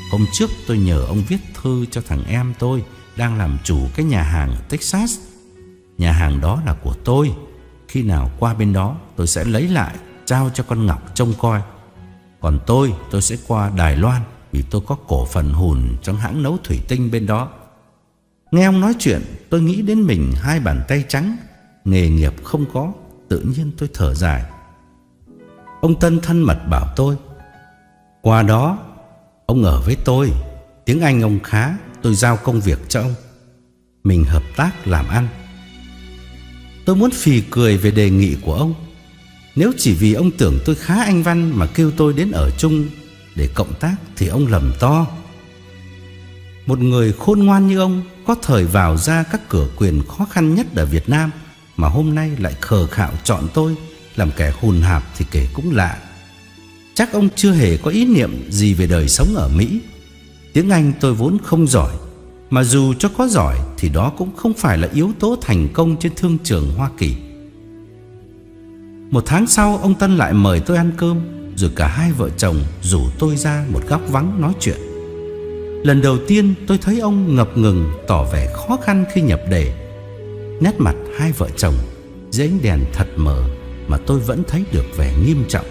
Hôm trước tôi nhờ ông viết thư cho thằng em tôi đang làm chủ cái nhà hàng ở Texas. Nhà hàng đó là của tôi. Khi nào qua bên đó tôi sẽ lấy lại, trao cho con Ngọc trông coi. Còn tôi sẽ qua Đài Loan, vì tôi có cổ phần hùn trong hãng nấu thủy tinh bên đó. Nghe ông nói chuyện, tôi nghĩ đến mình 2 bàn tay trắng, nghề nghiệp không có. Tự nhiên tôi thở dài. Ông Tân thân mật bảo tôi: qua đó ông ở với tôi, tiếng Anh ông khá, tôi giao công việc cho ông, mình hợp tác làm ăn. Tôi muốn phì cười về đề nghị của ông. Nếu chỉ vì ông tưởng tôi khá anh văn mà kêu tôi đến ở chung để cộng tác thì ông lầm to. Một người khôn ngoan như ông, có thời vào ra các cửa quyền khó khăn nhất ở Việt Nam, mà hôm nay lại khờ khạo chọn tôi làm kẻ hùn hạp thì kể cũng lạ. Chắc ông chưa hề có ý niệm gì về đời sống ở Mỹ. Tiếng Anh tôi vốn không giỏi, mà dù cho có giỏi thì đó cũng không phải là yếu tố thành công trên thương trường Hoa Kỳ. 1 tháng sau, ông Tân lại mời tôi ăn cơm, rồi cả hai vợ chồng rủ tôi ra một góc vắng nói chuyện. Lần đầu tiên tôi thấy ông ngập ngừng, tỏ vẻ khó khăn khi nhập đề. Nét mặt hai vợ chồng dưới ánh đèn thật mờ mà tôi vẫn thấy được vẻ nghiêm trọng.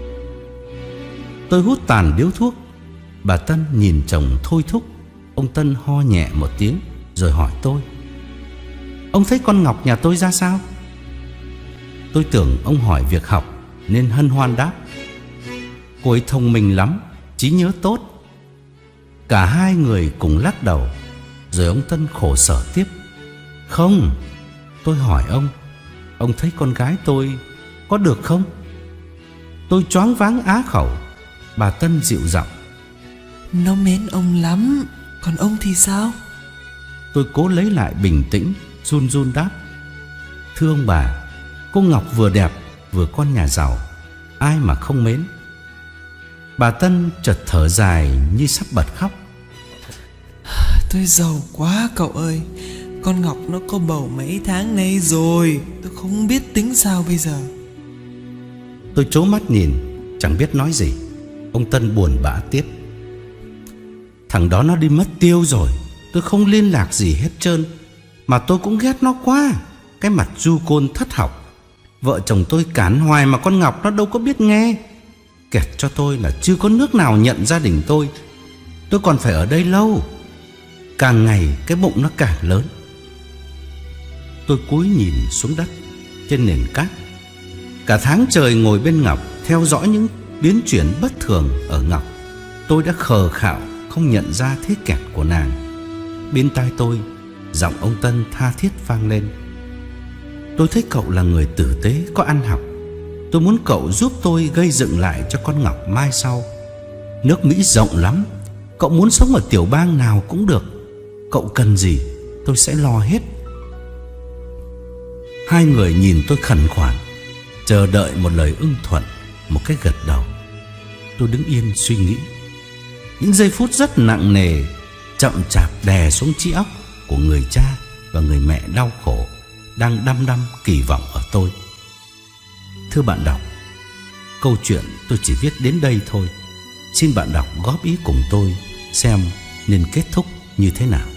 Tôi hút tàn điếu thuốc. Bà Tân nhìn chồng thôi thúc. Ông Tân ho nhẹ một tiếng rồi hỏi tôi: ông thấy con Ngọc nhà tôi ra sao? Tôi tưởng ông hỏi việc học nên hân hoan đáp: cô ấy thông minh lắm, trí nhớ tốt. Cả hai người cùng lắc đầu. Rồi ông Tân khổ sở tiếp: không. Tôi hỏi ông thấy con gái tôi có được không? Tôi choáng váng á khẩu. Bà Tân dịu giọng: nó mến ông lắm, còn ông thì sao? Tôi cố lấy lại bình tĩnh, run run đáp: thưa ông bà, cô Ngọc vừa đẹp vừa con nhà giàu, ai mà không mến. Bà Tân chợt thở dài như sắp bật khóc: tôi giàu quá cậu ơi. Con Ngọc nó có bầu mấy tháng nay rồi, tôi không biết tính sao bây giờ. Tôi trố mắt nhìn, chẳng biết nói gì. Ông Tân buồn bã tiếp: thằng đó nó đi mất tiêu rồi, tôi không liên lạc gì hết trơn. Mà tôi cũng ghét nó quá, cái mặt du côn thất học. Vợ chồng tôi cản hoài mà con Ngọc nó đâu có biết nghe. Kẹt cho tôi là chưa có nước nào nhận gia đình tôi còn phải ở đây lâu. Càng ngày cái bụng nó càng lớn. Tôi cúi nhìn xuống đất trên nền cát. Cả tháng trời ngồi bên Ngọc, theo dõi những biến chuyển bất thường ở Ngọc, tôi đã khờ khạo không nhận ra thế kẹt của nàng. Bên tai tôi, giọng ông Tân tha thiết vang lên: tôi thấy cậu là người tử tế, có ăn học. Tôi muốn cậu giúp tôi gây dựng lại cho con Ngọc mai sau. Nước Mỹ rộng lắm, cậu muốn sống ở tiểu bang nào cũng được. Cậu cần gì tôi sẽ lo hết. Hai người nhìn tôi khẩn khoản, chờ đợi một lời ưng thuận, một cái gật đầu. Tôi đứng yên suy nghĩ. Những giây phút rất nặng nề chậm chạp đè xuống trí óc của người cha và người mẹ đau khổ đang đăm đăm kỳ vọng ở tôi. Thưa bạn đọc, câu chuyện tôi chỉ viết đến đây thôi. Xin bạn đọc góp ý cùng tôi xem nên kết thúc như thế nào.